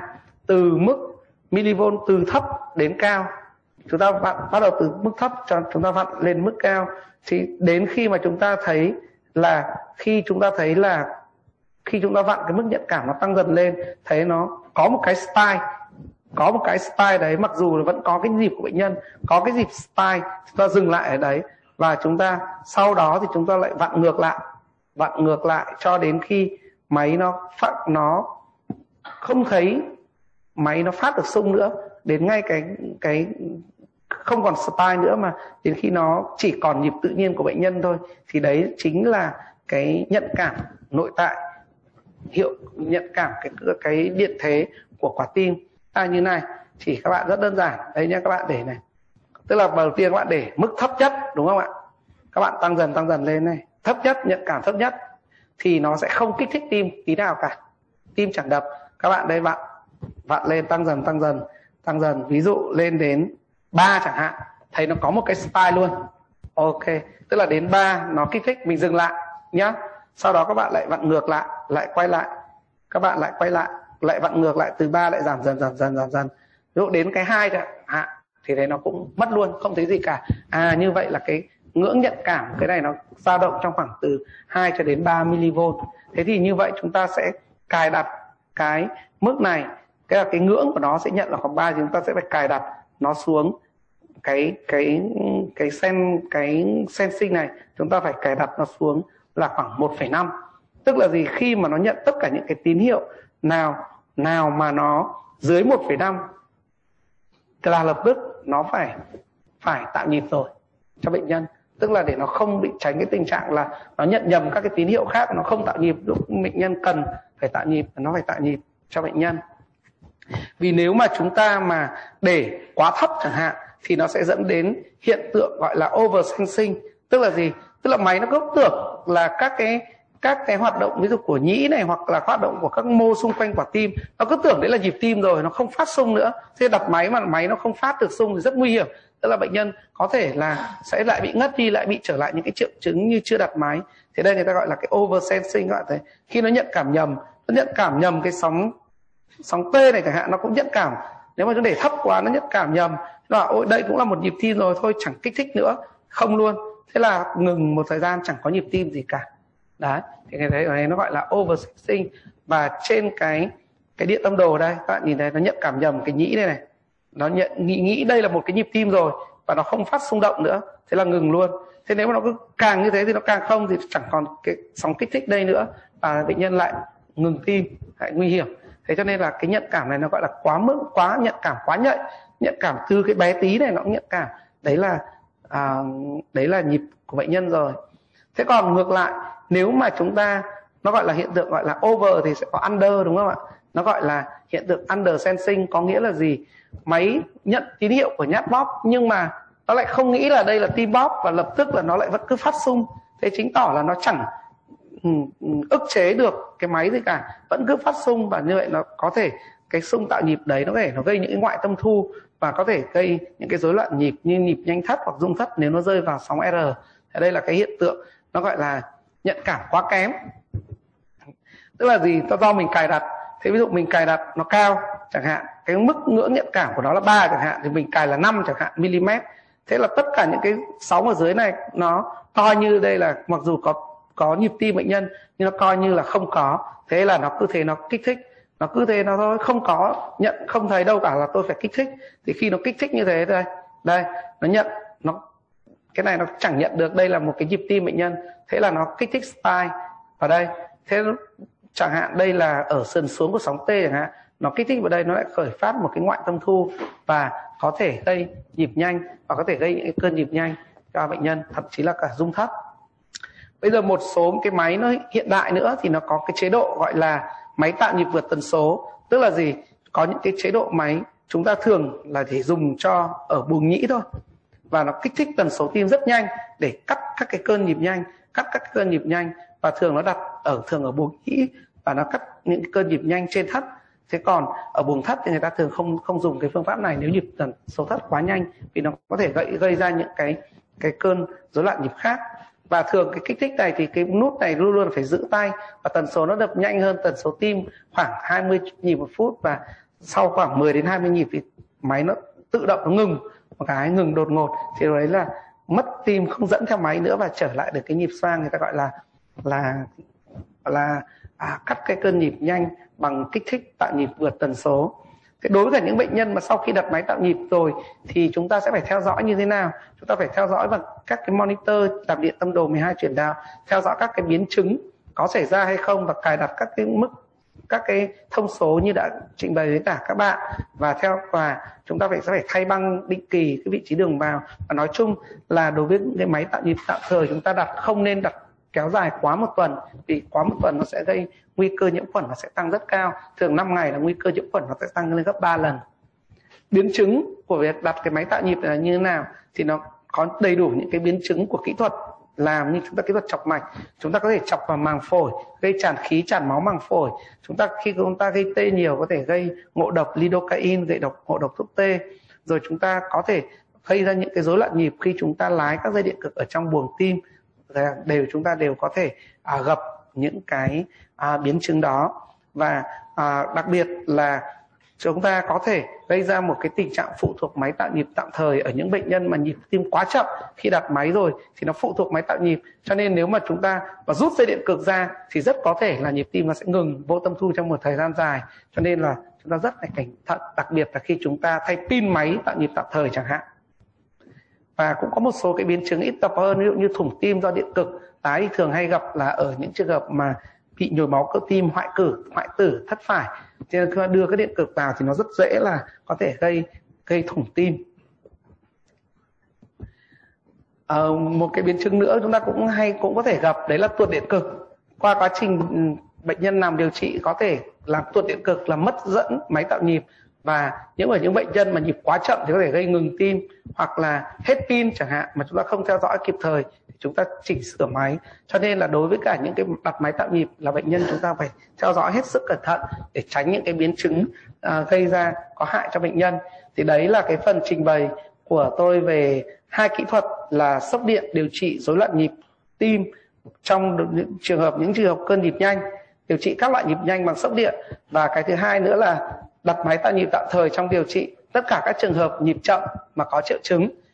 từ mức millivolt từ thấp đến cao. Chúng ta vặn bắt đầu từ mức thấp cho chúng ta vặn lên mức cao, thì đến khi mà chúng ta thấy là khi chúng ta thấy là khi chúng ta vặn cái mức nhận cảm nó tăng dần lên, thấy nó có một cái spike, có một cái spike đấy, mặc dù là vẫn có cái nhịp của bệnh nhân, có cái nhịp spike, chúng ta dừng lại ở đấy và chúng ta sau đó thì chúng ta lại vặn ngược lại, vặn ngược lại cho đến khi máy nó phát, nó không thấy máy nó phát được xung nữa, đến ngay cái cái không còn spike nữa mà đến khi nó chỉ còn nhịp tự nhiên của bệnh nhân thôi, thì đấy chính là cái nhận cảm nội tại, hiệu nhận cảm cái cái điện thế của quả tim. À, như này, chỉ các bạn rất đơn giản đây nhé, các bạn để này, tức là đầu tiên các bạn để mức thấp nhất, đúng không ạ? Các bạn tăng dần tăng dần lên này, thấp nhất, nhận cảm thấp nhất thì nó sẽ không kích thích tim tí nào cả, tim chẳng đập. Các bạn đây vặn vặn lên, tăng dần tăng dần tăng dần, ví dụ lên đến ba chẳng hạn, thấy nó có một cái spike luôn. Ok, tức là đến ba nó kích thích, mình dừng lại nhá. Sau đó các bạn lại vặn ngược lại, lại quay lại, các bạn lại quay lại, lại vặn ngược lại, từ ba lại giảm dần dần dần dần dần. Ví dụ đến cái hai chẳng hạn thì đấy nó cũng mất luôn, không thấy gì cả. À, như vậy là cái ngưỡng nhận cảm cái này nó dao động trong khoảng từ hai cho đến ba millivolt. Thế thì như vậy chúng ta sẽ cài đặt cái mức này, cái là cái ngưỡng của nó sẽ nhận là khoảng ba, thì chúng ta sẽ phải cài đặt nó xuống cái cái cái sen cái sensing này, chúng ta phải cài đặt nó xuống là khoảng một phẩy năm. Tức là gì? Khi mà nó nhận tất cả những cái tín hiệu nào nào mà nó dưới một phẩy năm là lập tức nó phải phải tạo nhịp rồi cho bệnh nhân. Tức là để nó không bị tránh cái tình trạng là nó nhận nhầm các cái tín hiệu khác, nó không tạo nhịp lúc bệnh nhân cần phải tạo nhịp, nó phải tạo nhịp cho bệnh nhân. Vì nếu mà chúng ta mà để quá thấp chẳng hạn thì nó sẽ dẫn đến hiện tượng gọi là oversensing. Tức là gì? Tức là máy nó cứ tưởng là các cái các cái hoạt động ví dụ của nhĩ này hoặc là hoạt động của các mô xung quanh quả tim, nó cứ tưởng đấy là nhịp tim rồi, nó không phát xung nữa. Thế đặt máy mà máy nó không phát được xung thì rất nguy hiểm. Tức là bệnh nhân có thể là sẽ lại bị ngất đi, lại bị trở lại những cái triệu chứng như chưa đặt máy. Thế đây người ta gọi là cái oversensing, các bạn thấy. Khi nó nhận cảm nhầm, nó nhận cảm nhầm cái sóng sóng T này chẳng hạn, nó cũng nhận cảm. Nếu mà chúng để thấp quá nó nhận cảm nhầm, nó bảo ôi đây cũng là một nhịp tim rồi, thôi chẳng kích thích nữa, không luôn. Thế là ngừng một thời gian chẳng có nhịp tim gì cả. Đấy, thì cái đấy ở đây nó gọi là oversensing. Và trên cái cái điện tâm đồ đây, các bạn nhìn thấy nó nhận cảm nhầm cái nhĩ đây này, nó nhận nghĩ nghĩ đây là một cái nhịp tim rồi và nó không phát xung động nữa, thế là ngừng luôn. Thế nếu mà nó cứ càng như thế thì nó càng không, thì chẳng còn cái sóng kích thích đây nữa và bệnh nhân lại ngừng tim, lại nguy hiểm. Thế cho nên là cái nhận cảm này nó gọi là quá mức, quá nhận cảm quá nhạy, nhận cảm từ cái bé tí này nó cũng nhận cảm, đấy là à, đấy là nhịp của bệnh nhân rồi. Thế còn ngược lại, nếu mà chúng ta nó gọi là hiện tượng gọi là over thì sẽ có under, đúng không ạ? Nó gọi là hiện tượng under sensing, có nghĩa là gì? Máy nhận tín hiệu của nhát bóp nhưng mà nó lại không nghĩ là đây là tim bóp và lập tức là nó lại vẫn cứ phát xung. Thế chứng tỏ là nó chẳng ức chế được cái máy gì cả, vẫn cứ phát xung, và như vậy nó có thể cái xung tạo nhịp đấy nó có thể nó gây những cái ngoại tâm thu và có thể gây những cái rối loạn nhịp như nhịp nhanh thất hoặc rung thất nếu nó rơi vào sóng R. Thế đây là cái hiện tượng nó gọi là nhận cảm quá kém. Tức là gì? Do mình cài đặt, thế ví dụ mình cài đặt nó cao chẳng hạn, cái mức ngưỡng nhận cảm của nó là ba chẳng hạn, thì mình cài là năm chẳng hạn mm. Thế là tất cả những cái sóng ở dưới này nó coi như đây là mặc dù có có nhịp tim bệnh nhân nhưng nó coi như là không có. Thế là nó cứ thế nó kích thích, nó cứ thế nó thôi, không có nhận, không thấy đâu cả là tôi phải kích thích. Thì khi nó kích thích như thế đây, đây nó nhận, nó cái này nó chẳng nhận được đây là một cái nhịp tim bệnh nhân, thế là nó kích thích spike vào đây. Thế chẳng hạn đây là ở sườn xuống của sóng T chẳng hạn, nó kích thích vào đây, nó lại khởi phát một cái ngoại tâm thu và có thể gây nhịp nhanh và có thể gây những cơn nhịp nhanh cho bệnh nhân, thậm chí là cả rung thất. Bây giờ một số cái máy nó hiện đại nữa thì nó có cái chế độ gọi là máy tạo nhịp vượt tần số. Tức là gì? Có những cái chế độ máy chúng ta thường là chỉ dùng cho ở buồng nhĩ thôi, và nó kích thích tần số tim rất nhanh để cắt các cái cơn nhịp nhanh, cắt các cơn nhịp nhanh, và thường nó đặt ở thường ở buồng nhĩ và nó cắt những cơn nhịp nhanh trên thất. Thế còn ở buồng thất thì người ta thường không không dùng cái phương pháp này nếu nhịp tần số thất quá nhanh, vì nó có thể gây gây ra những cái cái cơn rối loạn nhịp khác. Và thường cái kích thích này thì cái nút này luôn luôn phải giữ tay, và tần số nó đập nhanh hơn tần số tim khoảng hai mươi nhịp một phút, và sau khoảng mười đến hai mươi nhịp thì máy nó tự động nó ngừng, một cái ngừng đột ngột thì đấy là mất tim, không dẫn theo máy nữa và trở lại được cái nhịp xoang, người ta gọi là là là à, cắt cái cơn nhịp nhanh bằng kích thích tạo nhịp vượt tần số. Thế đối với cả những bệnh nhân mà sau khi đặt máy tạo nhịp rồi thì chúng ta sẽ phải theo dõi như thế nào? Chúng ta phải theo dõi bằng các cái monitor đạp điện tâm đồ mười hai chuyển đạo, theo dõi các cái biến chứng có xảy ra hay không và cài đặt các cái mức, các cái thông số như đã trình bày với cả các bạn, và theo và chúng ta phải sẽ phải thay băng định kỳ cái vị trí đường vào. Và nói chung là đối với cái máy tạo nhịp tạm thời chúng ta đặt không nên đặt kéo dài quá một tuần, vì quá một tuần nó sẽ gây nguy cơ nhiễm khuẩn nó sẽ tăng rất cao. Thường năm ngày là nguy cơ nhiễm khuẩn nó sẽ tăng lên gấp ba lần. Biến chứng của việc đặt cái máy tạo nhịp là như thế nào? Thì nó có đầy đủ những cái biến chứng của kỹ thuật làm, như chúng ta kỹ thuật chọc mạch, chúng ta có thể chọc vào màng phổi, gây tràn khí, tràn máu màng phổi. Chúng ta khi chúng ta gây tê nhiều có thể gây ngộ độc lidocaine, gây độc ngộ độc thuốc tê. Rồi chúng ta có thể gây ra những cái rối loạn nhịp khi chúng ta lái các dây điện cực ở trong buồng tim, đều chúng ta đều có thể à, gặp những cái à, biến chứng đó. Và à, đặc biệt là chúng ta có thể gây ra một cái tình trạng phụ thuộc máy tạo nhịp tạm thời ở những bệnh nhân mà nhịp tim quá chậm. Khi đặt máy rồi thì nó phụ thuộc máy tạo nhịp, cho nên nếu mà chúng ta mà rút dây điện cực ra thì rất có thể là nhịp tim nó sẽ ngừng vô tâm thu trong một thời gian dài. Cho nên là chúng ta rất phải cẩn thận, đặc biệt là khi chúng ta thay pin máy tạo nhịp tạm thời chẳng hạn. Và cũng có một số cái biến chứng ít tập hơn, ví dụ như thủng tim do điện cực. Tái thì thường hay gặp là ở những trường hợp mà bị nhồi máu cơ tim, hoại tử, hoại tử thất phải. Cho nên khi đưa cái điện cực vào thì nó rất dễ là có thể gây gây thủng tim. À, một cái biến chứng nữa chúng ta cũng hay cũng có thể gặp đấy là tuột điện cực. Qua quá trình bệnh nhân nằm điều trị có thể làm tuột điện cực, làm mất dẫn máy tạo nhịp, và những ở những bệnh nhân mà nhịp quá chậm thì có thể gây ngừng tim hoặc là hết pin chẳng hạn, mà chúng ta không theo dõi kịp thời thì chúng ta chỉnh sửa máy. Cho nên là đối với cả những cái đặt máy tạo nhịp là bệnh nhân chúng ta phải theo dõi hết sức cẩn thận để tránh những cái biến chứng uh, gây ra có hại cho bệnh nhân. Thì đấy là cái phần trình bày của tôi về hai kỹ thuật là sốc điện điều trị rối loạn nhịp tim trong những trường hợp những trường hợp cơn nhịp nhanh, điều trị các loại nhịp nhanh bằng sốc điện, và cái thứ hai nữa là đặt máy tạo nhịp tạm thời trong điều trị tất cả các trường hợp nhịp chậm mà có triệu chứng.